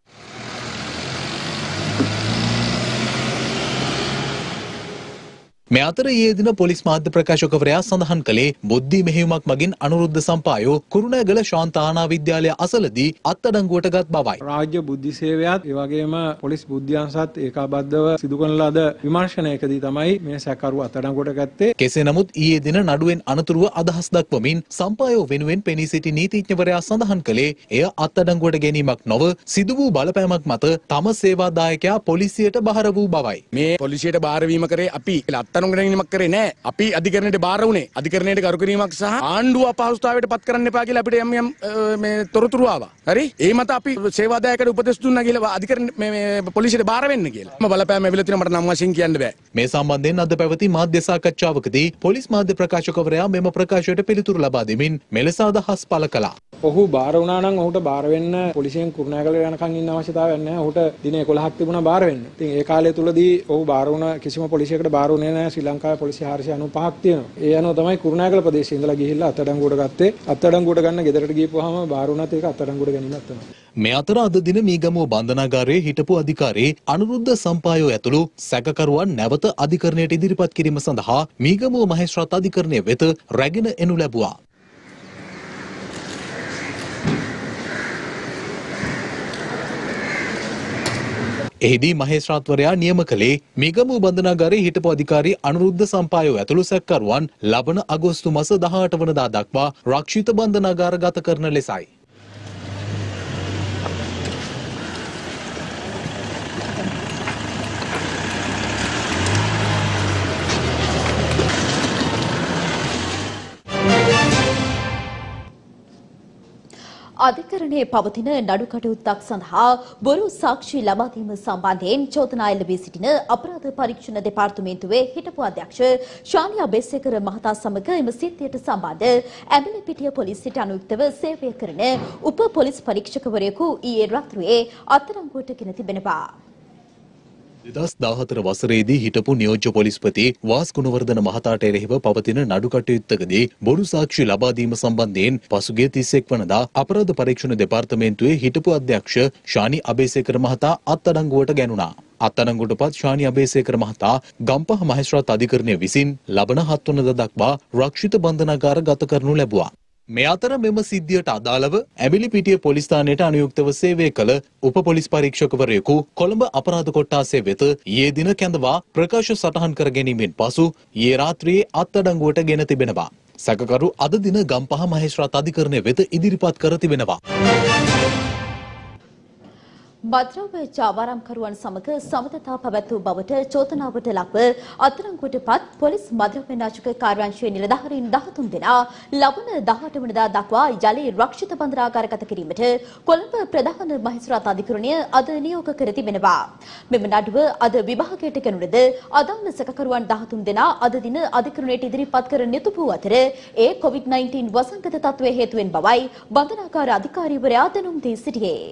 මේ අතර ඊයේ දින පොලිස් මාධ්‍ය ප්‍රකාශකවරයා සඳහන් කළේ බුද්ධි මෙහෙයුමක් මගින් අනුරුද්ධ සම්පායෝ කුරුණෑගල ශාන්ත ආනා විද්‍යාලය අසලදී අත්අඩංගුවට ගත් බවයි. රාජ්‍ය බුද්ධි සේවයත් ඒ වගේම පොලිස් බුද්ධ්‍යංශත් ඒකාබද්ධව සිදු කරන ලද විමර්ශනයකදී තමයි මේ සැකකරුව අත්අඩංගුවට ගත්තේ. කෙසේ නමුත් ඊයේ දින නඩුවෙන් අනතුරුව අදහස් දක්වමින් සම්පායෝ වෙනුවෙන් පෙනී සිටි නීතිඥවරයා සඳහන් කළේ එය අත්අඩංගුවට ගැනීමක් නොව සිදු වූ බලපෑමක් මත තම සේවාදායකයා පොලිසියට බහර වූ බවයි. මේ පොලිසියට බාර වීම කරේ අපි අත්අඩංගුවට කරේ නෑ. අපි අධිකරණයට බාර වුණේ අධිකරණයට කරු කිරීමක් සහ ආණ්ඩුව අපහසුතාවයට පත් කරන්න එපා කියලා අපිට යම් යම් මේ තොරතුරු ආවා. හරි? ඒ මත අපි සේවාදායකයට උපදෙස් දුන්නා කියලා අධිකරණ මේ පොලිසියට බාර වෙන්න කියලා. මම බලපෑම ඇවිල්ලා තියෙනවා මට නම් වශයෙන් කියන්න බෑ. මේ සම්බන්ධයෙන් අද පැවති මාධ්‍ය සාකච්ඡාවකදී පොලිස් මාධ්‍ය ප්‍රකාශකවරයා මෙම ප්‍රකාශයට පිළිතුරු ලබා දෙමින් මෙලෙස අදහස් පළ කළා. ඔහු බාර වුණා නම් ඔහුට බාර වෙන්න පොලිසියෙන් කුරුණෑගල යනකම් ඉන්න අවශ්‍යතාවයක් නැහැ. ඔහුට දින එකොළහක් තිබුණා බාර වෙන්න. ඉතින් ඒ කාලය තුලදී ඔහු බාර වුණ කිසිම පොලිසියකට බාර වුණේ නැහැ. ශ්‍රී ලංකාවේ පොලිසිය හාරසිය අනූපහක් තියෙනවා. ඒ අනුව තමයි කුරුණෑගල ප්‍රදේශයේ ඉඳලා ගිහිල්ලා අත්අඩංගුවට ගත්තේ. අත්අඩංගුවට ගන්න ගෙදරට ගිහපුවාම බාර වුණත් ඒක අත්අඩංගුවට ගැනීමක් තමයි. මේ අතර අද දින මීගමුව බන්ධනාගාරයේ හිටපු අධිකාරී අනුරුද්ධ සම්පායෝ ඇතුළු සැකකරුවන් නැවත අධිකරණයට ඉදිරිපත් කිරීම සඳහා මීගමුව මහේස්ත්‍රාත් අධිකරණය වෙත රැගෙන එනු ලැබුවා. එහිදී මහේස්ත්‍රාත්වරයා නියම කළේ මීගමුව බන්ධනාගාරයේ හිටපු අධිකාරී අනුරුද්ධ සම්පායෝ ඇතුළු සැකකරුවන් ලබන අගෝස්තු මාස දහඅට වනදා දක්වා රක්ෂිත බන්ධනාගාර ගත කරන ලෙසයි. අධිකරණයේ පවතින නඩු කටයුත්තක් සඳහා බොරු සාක්ෂි ලබා දීම සම්බන්ධයෙන් චෝදනා එල්ල වී සිටින අපරාධ පරීක්ෂණ දෙපාර්තමේන්තුවේ හිටපු අධ්‍යක්ෂ ශාලියා බෙස්සේකර මහතා සමග එම සිද්ධියට සම්බන්ධ ඇඹිලිපිටිය පොලිසියට අනුයුක්තව සේවය කරන උප පොලිස් පරීක්ෂකවරයෙකු ඊයේ රාත්‍රියේ අත්අඩංගුවට ගෙන තිබෙනවා. දෙදහස් දාහතර වසරේදී හිටපු නියෝජ්‍ය පොලිස්පති වාස් ගුණවර්ධන මහතාට එරෙහිව පවතින නඩු කටයුත්තකදී බොරු සාක්ෂි ලබා දීම සම්බන්ධයෙන් පසුගිය තිස් එක් වනදා අපරාධ පරීක්ෂණ දෙපාර්තමේන්තුවේ හිටපු අධ්‍යක්ෂ ශානි අබේසේකර මහතා අත්අඩංගුවට ගැනුණා. අත්අඩංගුවට පත් ශානි අබේසේකර මහතා ගම්පහ මහේස්ත්‍රාත් අධිකරණය විසින් ලබන හත් වනදා දක්වා රක්ෂිත බන්ධනාගාර ගත කරනු ලැබුවා. මේ අතර මෙම සිද්ධියට අදාළව ඇඹිලිපිටිය පොලිස් ස්ථානයට අනුයුක්තව සේවය කළ උප පොලිස් පරීක්ෂකවරයෙකු කොළඹ අපරාධ කොට්ටාසය වෙත ඊයේ දින කැඳවා ප්‍රකාශ සටහන් කර ගැනීමෙන් පසු ඊයේ රාත්‍රියේ අත්අඩංගුවට ගෙන තිබෙනවා. සැකකරු අද දින ගම්පහ මහේස්ත්‍රාත් අධිකරණය වෙත ඉදිරිපත් කර තිබෙනවා. මද්‍රව්‍ය ජාවාරම්කරුවන් සමග සමතතා පැවැත් වූ බවට චෝදනාවට ලක්ව අත්අඩංගුවට පත් පොලිස් මද්‍රව්‍ය නාශක කාර්යාංශයේ නිලධාරීන් දහතුන් දෙනා ලබන දහඅට වනදා දක්වා යලි රක්ෂිත බන්ධනාගාර ගත කිරීමට කොළඹ ප්‍රධාන මහේස්ත්‍රාත් අධිකරණය අද නියෝග කර තිබෙනවා. මෙම නඩුව අද විභාගයට ගෙනුණද අදාළ සැකකරුවන් දහතුන් දෙනා අද දින අධිකරණයට ඉදිරිපත් කර නිතුපු අතර ඒ කොවිඩ් නයින්ටීන් වසංගත තත්ත්වයේ හේතුවෙන් බවයි බන්ධනාගාර අධිකාරීවරයා දැනුම් දී සිටියේ.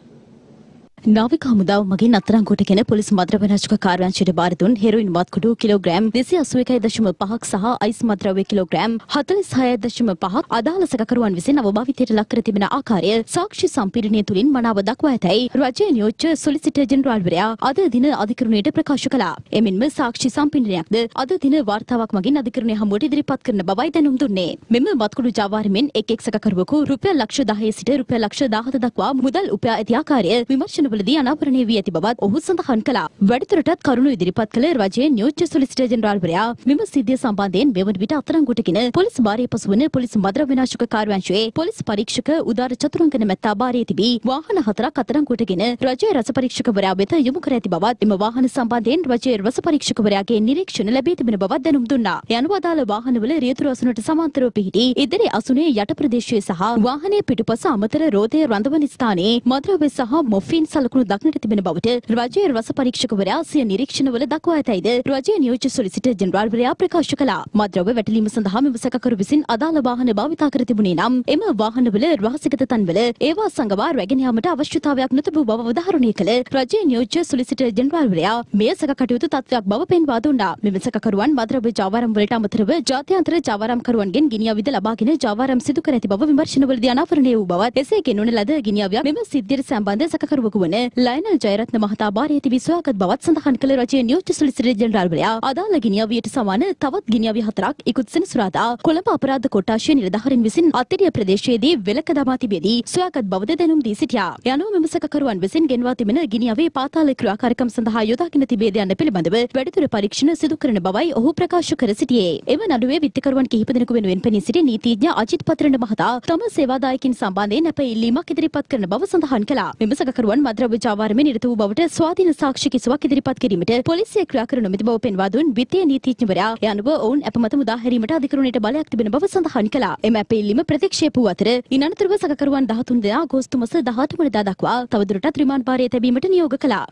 නාවික හමුදාව මගින් අත්අඩංගුවට ගෙන පොලිස් මද්‍රව්‍ය නාශක කාර්යාංශයට බාර දුන් හෙරොයින් වත්කුඩු කිලෝග්‍රෑම් දෙසිය අසූ එකයි දශම පහක් සහ අයිස් මද්‍රව්‍ය කිලෝග්‍රෑම් හතළිස් හයයි දශම පහක් අදාළ සැකකරුවන් විසින් අවභාවිතයට ලක් කර තිබෙන ආකාරය සාක්ෂි සම්පීඩනය තුලින් මනාව දක්වා ඇතැයි රජයේ නියෝජ්‍ය සොලිසිටර් ජෙනරාල්වරයා අද දින අධිකරණයට ප්‍රකාශ කළා. එමෙන්ම සාක්ෂි සම්පීඩනයක්ද අද දින වාර්තාවක් මගින් අධිකරණය හමුවට ඉදිරිපත් කරන බවයි දැනුම් දුන්නේ. මෙම වත්කුඩු ජාවාරමෙන් එක් එක් සැකකරුවෙකු රුපියල් ලක්ෂ දහය සිට රුපියල් ලක්ෂ දහහත දක්වා මුදල් උපයා ඇති ආකාරය විමර්ශන වලදී අනාවරණය වී ඇති බවත් ඔහු සඳහන් කළා. වැඩිදුරටත් කරුණු ඉදිරිපත් කළ රජයේ නියෝජ්‍ය සොලිසිටර් ජෙනරාල්වරයා මෙම සිද්ධිය සම්බන්ධයෙන් මෙවන විට අත්අඩංගුවටගෙන පොලිස් භාරයේ පසුවන පොලිස් මද්‍රව්‍ය විනාශක කාර්යාංශයේ පොලිස් පරීක්ෂක උදාර චතුරංග නැමැත්තා භාරයේ තිබී වාහන හතරක් අත්අඩංගුවටගෙන රජයේ රස පරීක්ෂකවරයා වෙත යොමු කර ඇති බවත් එම වාහන සම්බන්ධයෙන් රජයේ රස පරීක්ෂකවරයාගේ නිරීක්ෂණ ලැබී තිබෙන බවත් දැනුම් දුන්නා. ඒ අනුව අදාළ වාහනවල රියදුරු අසුනට සමාන්තරව පිහිටි ඉදිරි අසුනේ යට ප්‍රදේශයේ සහ වාහනයේ පිටුපස අමතර රෝදය රඳවන ස්ථානයේ මද්‍රව්‍ය සහ මොෆින් සලකුණු දක්නට තිබෙන බවට රජයේ රස පරීක්ෂකවරයා සිය නිරීක්ෂණවල දක්වා ඇතැයිද රජයේ නියෝජ්‍ය සොලිසිටර් ජෙනරාල්වරයා ප්‍රකාශ කළා. මද්‍රව්‍ය වැටලීම සඳහා මෙම සැකකරු විසින් අදාළ වාහන භාවිතා කර තිබුණේ නම් එම වාහනවල රහසිගත තන්වල ඒවා සංගවා රැගෙන යාමට අවශ්‍යතාවයක් නොතිබූ බව අවධාරණය කළ රජයේ නියෝජ්‍ය සොලිසිටර් ජෙනරාල්වරයා මෙය සැකකටයුතු තත්ත්වයක් බව පෙන්වා දුන්නා. මෙම සැකකරුවන් මද්‍රව්‍ය ජාවාරම් වලට අමතරව ජාත්‍යන්තර ජාවාරම්කරුවන්ගෙන් ගිනිඅවිද ලබාගෙන ජාවාරම් සිදු කර ඇති බව විමර්ශනවලදී අනාවරණය වූ බවත් එසේ ගෙන්වන ලද ගිනිඅවියක් මෙම සිද්ධියට සම්බන්ධ සැකකරුවෙකු වන ලයනල් ජයරත්න මහතා භාරයේ තිබී සොයාගත් බවත් සඳහන් කළ රජයේ නියෝජ්‍ය සොලිසිටර් ජෙනරාල්වරයා අදාළ ගිනිඅවියට සමාන තවත් ගිනිඅවි හතරක් ඉකුත් සෙනසුරාදා කොළඹ අපරාධ කොට්ටාශයේ නිලධාරීන් විසින් අත්තිරිය ප්‍රදේශයේදී වෙලක දමා තිබෙදී සොයාගත් බවද දැනුම් දී සිටියා. ඒ අනුව මෙම සැකකරුවන් විසින් ගෙන්වා තිබෙන ගිනිඅවි පාතාල ක්‍රියාකාරකම් සඳහා යොදාගෙන තිබේද යන්න පිළිබඳව වැඩිදුර පරීක්ෂණ සිදු කරන බවයි ඔහු ප්‍රකාශ කර සිටියේ. එම නඩුවේ විත්තිකරුවන් කිහිප දෙනෙකු වෙනුවෙන් පෙනී සිටි නීතිඥ අජිත් පත්‍රණ මහතා තම සේවාදායකින් සම්බන්ධයෙන් අප ඉල්ලීමක් ඉදිරිපත් කරන බව සඳහන් කළා. මෙම සැකකරුවන් මද්‍රව්‍ය ජාවාරමේ නිරත වූ බවට ස්වාධීන සාක්ෂි කිසිවක් ඉදිරිපත් කිරීමට පොලිසිය ක්‍රියා කර නොමැති බව පෙන්වා දුන් විත්තිය නීතිඥවරයා ඒ අනුව ඔවුන් අපමත මුදා හැරීමට අධිකරණයට බලයක් තිබෙන බව සඳහන් කළා. එම අපේල්ලීම ප්‍රතික්ෂේප වූ අතර ඉන් අනතුරුව සැකකරුවන් දහතුන් දෙනා අගෝස්තු මාස දහඅට වනදා දක්වා තවදුරටත් රිමාන්ඩ් භාරයේ තැබීමට නියෝග කළා.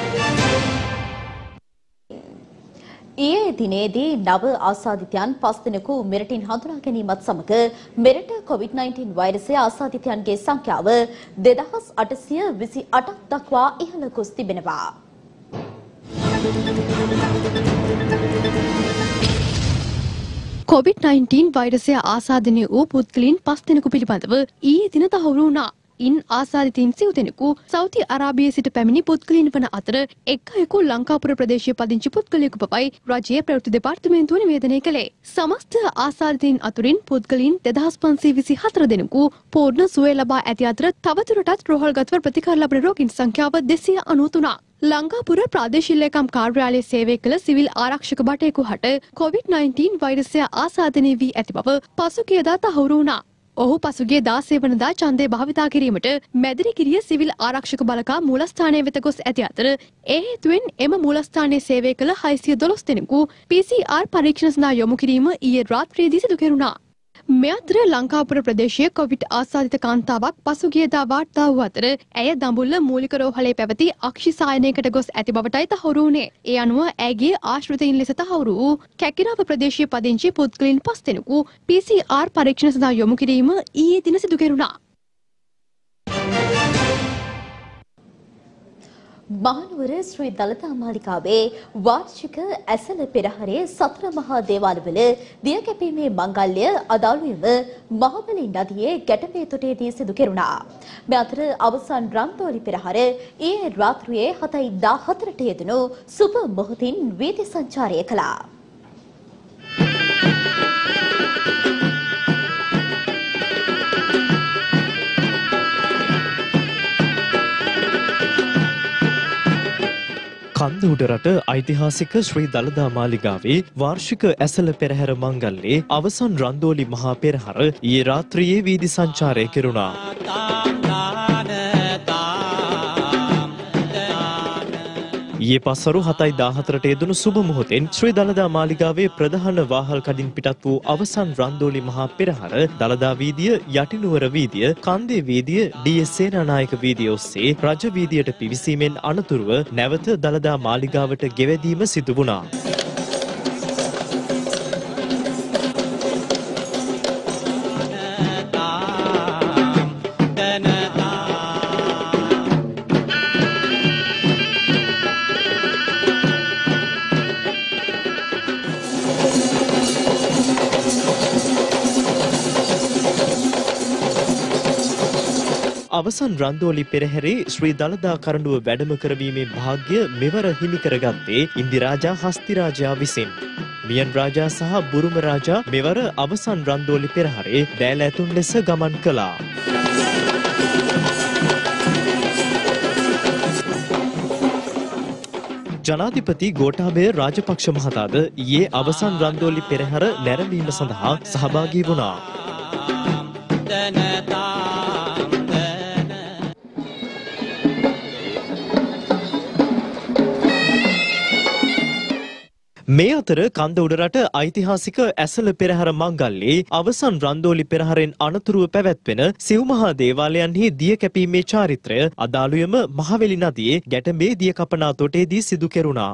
ඊයේ දිනේදී නව ආසාදිතයන් පස් දෙනෙකු මෙරටින් හඳුනා ගැනීමත් සමග මෙරට කොවිඩ් නයින්ටීන් වෛරසය ආසාදිතයන්ගේ සංඛ්‍යාව දෙදහස් අටසිය විසි අටක් දක්වා ඉහළ ගොස් තිබෙනවා. කොවිඩ් නයින්ටීන් වෛරසය ආසාදනය වූ පුද්ගලයන් පස් දෙනෙකු පිළිබඳව ඊයේ දින තහවුරු වුණා. ඉන් ආසාදිතයින් සිව් දෙනෙකු සෞදි අරාබියේ සිට පැමිණි පුද්ගලයන් වන අතර එක් අයෙකු ලංකාපුර ප්‍රදේශයේ පදිංචි පුද්ගලයෙකු බවයි රජයේ ප්‍රවෘත්ති දෙපාර්තමේන්තුව නිවේදනය කළේ. සමස්ත ආසාදිතයින් අතුරින් පුද්ගලයන් දෙදහස් පන්සිය විසි හතර දෙනෙකු පූර්ණ සුවය ලබා ඇති අතර තවදුරටත් රෝහල්ගතව ප්‍රතිකාර ලබන රෝගීන් සංඛ්‍යාව දෙසිය අනූ තුනක්. ලංකාපුර ප්‍රාදේශීය ලේකම් කාර්යාලයේ සේවය කළ සිවිල් ආරක්ෂක භටයෙකු හට කොවිඩ් නයින්ටීන් වෛරසය ආසාදනය වී ඇති බව පසුගියදා තහවුරු වුණා. ඔහු පසුගිය දාසය වනදා ඡන්දය භාවිතා කිරීමට මැදිරිගිරිය සිවිල් ආරක්ෂක බලකා මූලස්ථානය වෙත ගොස් ඇති අතර ඒ හේතුවෙන් එම මූලස්ථානයේ සේවය කළ හයසිය දොළොස් දෙනෙකු පී සී ආර් පරීක්ෂණ සඳහා යොමු කිරීම ඊයේ රාත්‍රියේදී සිදු කෙරුණා. මේ අතර ලංකාපුර ප්‍රදේශයේ කොවිඩ් ආසාදිත කාන්තාවක් පසුගියදා වාර්තා වූ අතර ඇය දඹුල්ල මූලික රෝහලේ පැවති අක්ෂි සායනයකට ගොස් ඇති බවටයි තහවුරු වුණේ. ඒ අනුව ඇගේ ආශ්‍රිතයින් ලෙස තහවුරු වූ කැකිරාව ප්‍රදේශයේ පදිංචි පුද්ගලයන් පස් දෙනෙකු පී සී ආර් පරීක්ෂණ සඳහා යොමු කිරීම ඊයේ දින සිදු කෙරුණා. මහනුවර ශ්‍රී දළදා මාලිගාවේ වාර්ෂික ඇසළ පෙරහරේ සතර මහා දේවාලවල දිය කැපීමේ මංගල්‍ය අදාළුවම මහබලි නදියේ ගැටපේ තොටේදී සිදු කෙරුණා. මේ අතර අවසන් රන්තෝලි පෙරහර ඊයේ රාත්‍රියේ හතයි දාහතරට යෙදුණු සුබ මොහොතින් වීථි සංචාරය කළා. කන්දඋඩරට ඓතිහාසික ශ්‍රී දළදා මාලිගාවේ වාර්ෂික ඇසළ පෙරහැර මංගල්‍යයේ අවසන් රන්දෝලි මහා පෙරහර ඊයේ රාත්‍රියේ වීදි සංචාරය කෙරුණා. ඊයේ පස්වරු හතයි දාහතරට යෙදුණු සුබ මොහොතෙන් ශ්‍රී දළදා මාලිගාවේ ප්‍රධාන වාහල් කඩින් පිටත් වූ අවසන් රන්දෝලි මහා පෙරහර දළදා වීදිය, යටිනුවර වීදිය, කන්දේ වීදිය, ඩී.එස්. සේනානායක වීදිය ඔස්සේ රජ වීදියට පිවිසීමෙන් අනතුරුව නැවත දළදා මාලිගාවට ගෙවැදීම සිදු වුණා. අවසන් රන්දෝලි පෙරහැරේ ශ්‍රී දළදා කරඬුව වැඩම කරවීමේ භාග්‍ය මෙවර හිමි කරගත්තේ ඉන්දිරාජා හස්තිරාජා විසින්. මියන් රාජා සහ බුරුම රාජා මෙවර අවසන් රන්දෝලි පෙරහරේ දෑල ඇතුන් ලෙස ගමන් කළා. ජනාධිපති ගෝඨාභය රාජපක්ෂ මහතාද ඊයේ අවසන් රන්දෝලි පෙරහැර නැරඹීම සඳහා සහභාගී වුණා. මේ අතර කන්දඋඩරට ඓතිහාසික ඇසළ පෙරහර මංගල්‍යයේ අවසන් රන්දෝලි පෙරහරෙන් අනතුරුව පැවැත්වෙන සිව් මහා දේවාලයන්හි දිය කැපීමේ චාරිත්‍රය අදාළුවම මහවැලි නදියේ ගැටඹේ දිය කපනා තොටේදී සිදු කෙරුණා.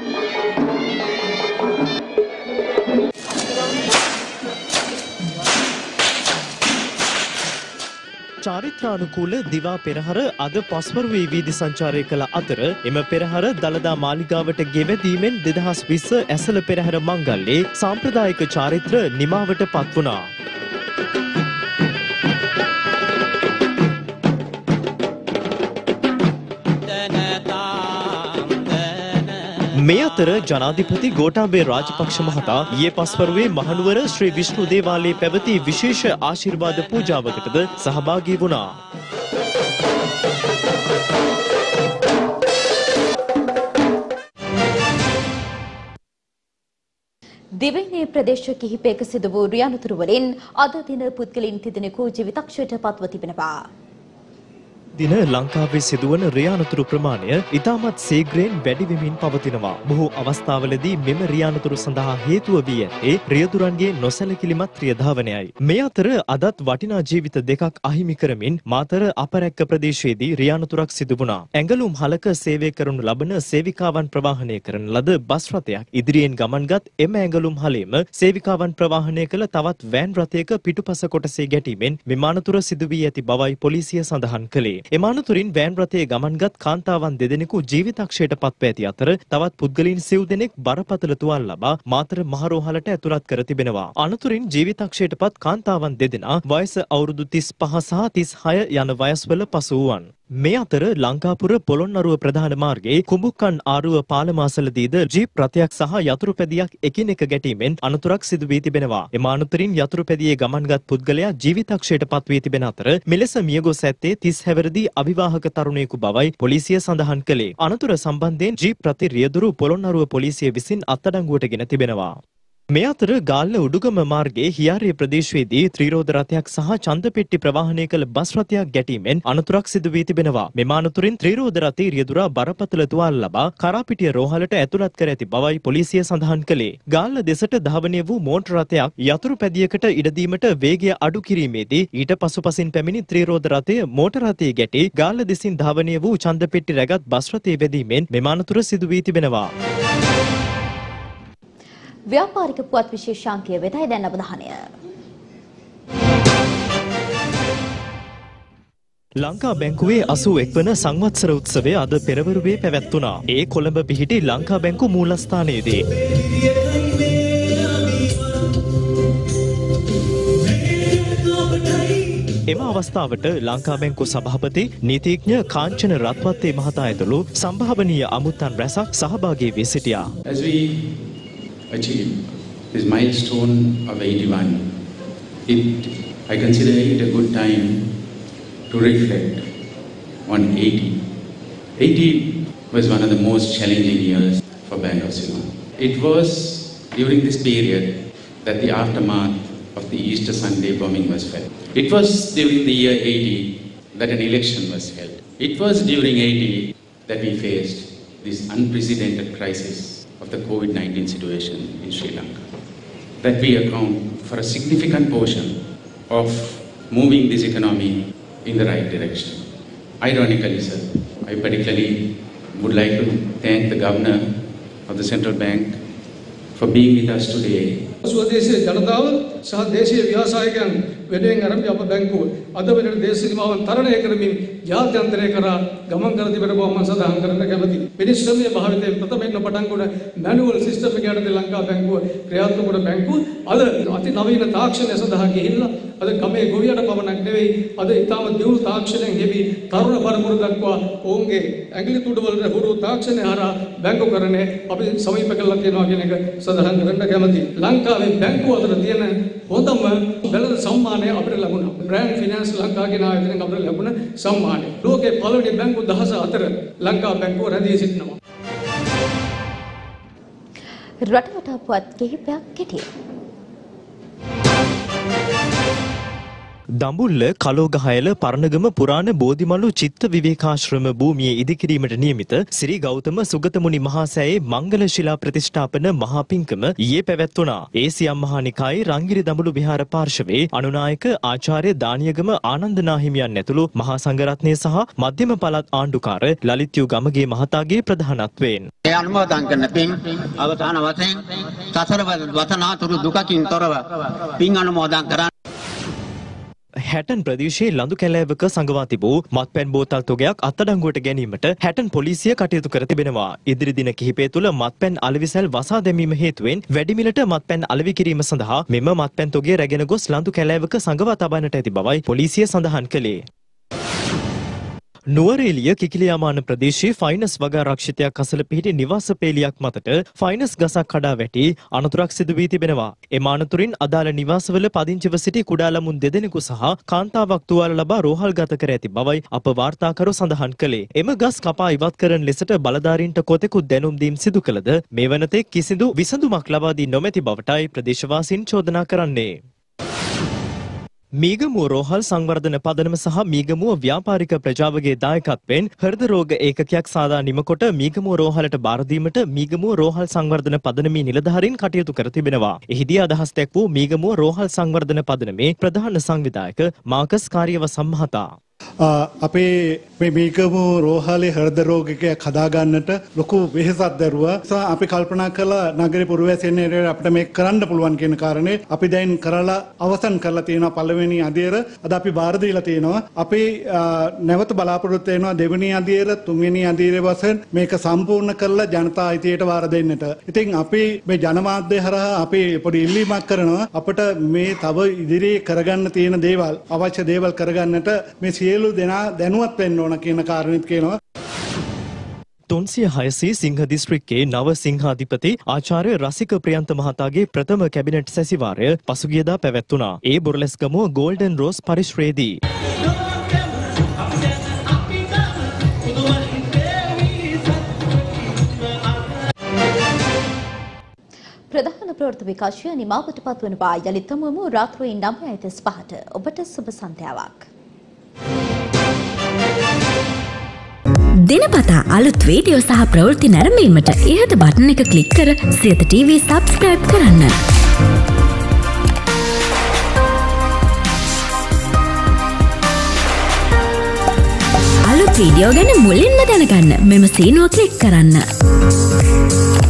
චාරිත්‍රානුකූල දිවා පෙරහර අද පස්වරුවේ වීදි සංචාරය කළ අතර එම පෙරහර දළදා මාලිගාවට ගෙවැදීමෙන් දෙදහස් විස්ස ඇසළ පෙරහර මංගල්‍යයේ සාම්ප්‍රදායික චාරිත්‍ර නිමාවට පත් වුණා. මේ අතර ජනාධිපති ගෝඨාභය රාජපක්ෂ මහතා ඊයේ පස්වරුවේ මහනුවර ශ්‍රී විෂ්ණු දේවාලයේ පැවති විශේෂ ආශිර්වාද පූජාවකටද සහභාගී වුණා. දිවයිනේ ප්‍රදේශ කිහිපයක සිදු වූ රියැනුතුරු වලින් අද දින පුද්ගලයන් තිදෙනෙකු ජීවිතක්ෂයට පත්ව තිබෙනවා. දින ලංකාවේ සිදුවන රියානතුරු ප්‍රමාණය ඉතාමත් සීග්‍රයෙන් වැඩි වෙමින් පවතිනවා. බොහෝ අවස්ථාවලදී මෙම රියානතුරු සඳහා හේතුව වී ඇත්තේ රියදුරන්ගේ නොසැලකිලිමත් ක්‍රියාධාවනයයි. මේ අතර අදත් වටිනා ජීවිත දෙකක් අහිමි කරමින් මාතර අපරැක්ක ප්‍රදේශයේදී රියානතුරක් සිදු වුණා. ඇඟලුම් හලක සේවය කරනු ලබන සේවිකාවන් ප්‍රවාහනය කරන ලද බස් රථයක් ඉදිරියෙන් ගමන්ගත් එම ඇඟලුම් හලේම සේවිකාවන් ප්‍රවාහනය කළ තවත් වෑන් රථයක පිටුපස කොටසේ ගැටීමෙන් මෙම අනතුර සිදු වී ඇති බවයි පොලිසිය සඳහන් කළේ. එම අනතුරින් වෑන් රථයේ ගමන්ගත් කාන්තාවන් දෙදෙනෙකු ජීවිතක්ෂයට පත්ව ඇති අතර තවත් පුද්ගලයන් සිව් දෙනෙක් බරපතල තුවාල ලබා මාතර මහරෝහලට ඇතුළත් කර තිබෙනවා. අනතුරින් ජීවිතක්ෂයට පත් කාන්තාවන් දෙදෙනා වයස අවුරුදු තිස් පහ සහ තිස් හය යන වයස්වල පසු වූවන්. මේ අතර ලංකාපුර පොළොන්නරුව ප්‍රධාන මාර්ගයේ කුඹුක්කන් ආරුව පාලමාසලදීද ජීප් රථයක් සහ යතුරු පැදියක් එකිනෙක ගැටීමෙන් අනතුරක් සිදු වී තිබෙනවා. එම අනතුරින් යතුරු පැදියේ ගමන්ගත් පුද්ගලයා ජීවිතක්ෂයට පත් වී තිබෙන අතර මෙලෙස මියගොස් ඇත්තේ තිස් හැවිරිදි අවිවාහක තරුණයෙකු බවයි පොලිසිය සඳහන් කළේ. අනතුර සම්බන්ධයෙන් ජීප් රථ රියදුරු පොළොන්නරුව පොලිසිය විසින් අත්අඩංගුවට ගෙන තිබෙනවා. මේ අතර ගාල්ල උඩුගම මාර්ගයේ හියාරිය ප්‍රදේශයේදී ත්‍රිරෝද රථයක් සහ ඡන්දපෙට්ටි ප්‍රවාහනය කළ බස් රථයක් ගැටීමෙන් අනතුරක් සිදු වී තිබෙනවා. මෙම අනතුරින් ත්‍රිරෝද රථයේ රියදුරා බරපතල තුවාල ලබා කරාපිටිය රෝහලට ඇතුළත් කර ඇති බවයි පොලිසිය සඳහන් කළේ. ගාල්ල දෙසට ධාවනය වූ මෝටර රථයක් යතුරු පැදියකට ඉඩ දීමට වේගය අඩු කිරීමේදී ඊට පසුපසින් පැමිණි ත්‍රිරෝද රථය මෝටර රථයේ ගැටී ගාල්ල දෙසින් ධාවනය වූ ඡන්දපෙට්ටි රැගත් බස් රථයේ වැදීමෙන් මෙම අනතුර සිදු වී තිබෙනවා. ව්‍යාපාරික පුවත් විශේෂාංකය වෙතයි දැන් අවධානය. ලංකා බැංකුවේ අසූ එක් වන සංවත්සර උත්සවය අද පෙරවරුවේ පැවැත්වුණා. ඒ කොළඹ පිහිටි ලංකා බැංකු මූලස්ථානයේදී. එම අවස්ථාවට ලංකා බැංකු සභාපති නීතිඥ කාංචන රත්වත්තේ මහතා ඇතුළු සම්භාවනීය අමුත්තන් රැසක් සහභාගී වී සිටියා. As we achieve this milestone of eighty-one, it I consider it a good time to reflect on eighty. eighty was one of the most challenging years for Bank of Ceylon. It was during this period that the aftermath of the Easter Sunday bombing was felt. It was during the year eighty that an election was held. It was during eighty that we faced this unprecedented crisis of the COVID nineteen situation in Sri Lanka. That we account for a significant portion of moving this economy in the right direction. Ironically, sir, I particularly would like to thank the Governor of the Central Bank for being with us today. ස්වදේශීය ජනතාව සහ දේශීය ව්‍යවසායකයන් වෙනුවෙන් ආරම්භ අප බැංකුව අද වෙනට දේශ සීමාවන් තරණය කරමින් ජාත්‍යන්තරය කරා ගමන් කර තිබෙන බව මම සඳහන් කරන්න කැමතියි. පිරිශ්‍රමයේ භාවිතයෙන් ප්‍රථමයෙන්ම පටන් ගන්න මැනුවල් සිස්ටම් එක යටතේ ලංකා බැංකුව ක්‍රියාත්මක වන බැංකුව අද අති නවීන තාක්ෂණය සඳහා ගිහිල්ලා අද ගමේ ගොවියට පමණක් නෙවෙයි අද ඊටම දියුණු තාක්ෂණයෙන් හෙබි තරුණ පරපුර දක්වා ඔවුන්ගේ ඇඟිලි තුඩවල හුරු තාක්ෂණය හරහා බැංකුකරණය අපි සමීප කරලා තියෙනවා කියන එක සඳහන් කරන්න කැමතියි. ලංකාවේ බැංකුව අතර තියෙන හොඳම බැලඳ සම්මානය අපිට ලැබුණා. බ්‍රෑන්ඩ් ෆිනෑන්ස් ලංකා කියන ආයතනයෙන් අපිට ලැබුණ සම්මානය. ලෝකේ පළවෙනි බැංකු දහස අතර ලංකා බැංකුව රැඳී සිටිනවා. රටවටා පුවත් කිහිපයක් කෙටිය. දඹුල්ල කලෝගහයල පරණගම පුරාණ බෝධිමලු චිත්ත විවේකාශ්‍රම භූමියේ ඉදිකිරීමට නියමිත ශ්‍රී ගෞතම සුගතමුනි මහසෑයේ මංගල ශිලා ප්‍රතිෂ්ඨාපන මහා පිංකම ඊයේ පැවැත්වුණා. ඒ සියම් මහා නිකායේ රංගිරි දඹුලු විහාර පාර්ශවයේ අනුනායක ආචාර්ය දානියගම ආනන්ද නාහිමියන් ඇතුළු මහා සංඝරත්නය සහ මධ්‍යම පළාත් ආණ්ඩුකාර ලලිත්යු ගමගේ මහතාගේ ප්‍රධානත්වයෙන් ඒ අනුමෝදන් කරන පින් අවසාන වශයෙන් සසර වතනාතුරු දුකකින් තොරව පින් අනුමෝදන් කරන්න. හැටන් ප්‍රදේශයේ ලඳු කැලෑවක සංගවා තිබූ මත්පැන් බෝතල් තොගයක් අත්අඩංගුවට ගැනීමට හැටන් පොලිසිය කටයුතු කර තිබෙනවා. ඉදිරි දින කිහිපය තුළ මත්පැන් අලෙවිසැල් වසා දැමීම හේතුවෙන් වැඩිමිලට මත්පැන් අලෙවි කිරීම සඳහා මෙම මත්පැන් තොගය රැගෙන ගොස් ලඳු කැලෑවක සංගවා තබන්නට ඇති බවයි පොලිසිය සඳහන් කළේ. නුවරඑළිය කිකිලියාමාන ප්‍රදේශයේ ෆයිනස් වගාරක්ෂිතයක් අසල පිහිටි නිවාස පේලියක් මතට ෆයිනස් ගසක් කඩා වැටි අනතුරක් සිදු වී තිබෙනවා. එම අනතුරින් අදාළ නිවාසවල පදිංචිව සිටි කුඩා ළමුන් දෙදෙනෙකු සහ කාන්තාවක් තුවාල ලබා රෝහල්ගත කර ඇති බවයි අප වාර්තාකරු සඳහන් කළේ. එම ගස් කපා ඉවත් කරන ලෙසට බලධාරීන්ට කොතෙකුත් දැනුම් දීම් සිදු කළද මේ වනතෙක් කිසිදු විසඳුමක් ලබා දී නොමැති බවටයි ප්‍රදේශවාසීන් චෝදනා කරන්නේ. මීගමුව රෝහල් සංවර්ධන පදනම සහ මීගමුව ව්‍යාපාරික ප්‍රජාවගේ දායකත්වයෙන් හෘද රෝග ඒකකයක් සාදා නිමකොට මීගමුව රෝහලට බාර දීමට මීගමුව රෝහල් සංවර්ධන පදනමේ නිලධාරීන් කටයුතු කර තිබෙනවා. එහිදී අදහස් දැක් වූ මීගමුව රෝහල් සංවර්ධන පදනමේ ප්‍රධාන සංවිධායක මාකස් කාර්යවසම් මහතා. අපේ මේ මේකම රෝහලේ හෘද රෝගිකයෙක් හදාගන්නට ලොකු වෙහෙසක් දැරුවා. අපි කල්පනා කළා නගරේ පුරවැසියන් අපිට මේක කරන්න පුළුවන් කියන කාරණේ අපි දැන් කරලා අවසන් කරලා තියෙනවා. පළවෙනි අදියර අද අපි බාර දීලා තියෙනවා. අපි නැවත බලාපොරොත්තු වෙනවා දෙවෙනි අදියර තුන්වෙනි අදියර වශයෙන් මේක සම්පූර්ණ කරලා ජනතා අයිතියට වාර දෙන්නට. ඉතින් අපි මේ ජනමාධ්‍ය හරහා අපි පොඩි ඉල්ලීමක් කරනවා අපිට මේ තව ඉදිරියේ කරගන්න තියෙන දේවල් අවශ්‍ය දේවල් කරගන්නට මේ සියලු දෙනා දැනුවත් වෙන්න ඕන කියන කාරණෙත් කියනවා. තුන්සිය හයසේ සිංහ දිස්ත්‍රික්කයේ නව සිංහාධිපති ආචාර්ය රසික ප්‍රියන්ත මහතාගේ ප්‍රථම කැබිනට් සැසිවාරය පසුගියදා පැවැත්වුණා. ඒ බොරලැස්ගමුව ගෝල්ඩන් රෝස් පරිශ්‍රයේදී. ප්‍රධාන ප්‍රවෘත්ති විකාශය නිමාවට පත්වන බා යලිත් තමුවමු රාත්‍රී නවය තිස් පහට. ඔබට සුබ සන්ධ්‍යාවක්. දිනපතා අලුත් වීඩියෝ සහ ප්‍රවෘත්ති නැරඹීමට ඉහත බටන් එක ක්ලික් කර සියත ටීවී සබ්ස්ක්‍රයිබ් කරන්න. අලුත් වීඩියෝ ගැන මුලින්ම දැනගන්න මෙම සීනුව ක්ලික් කරන්න.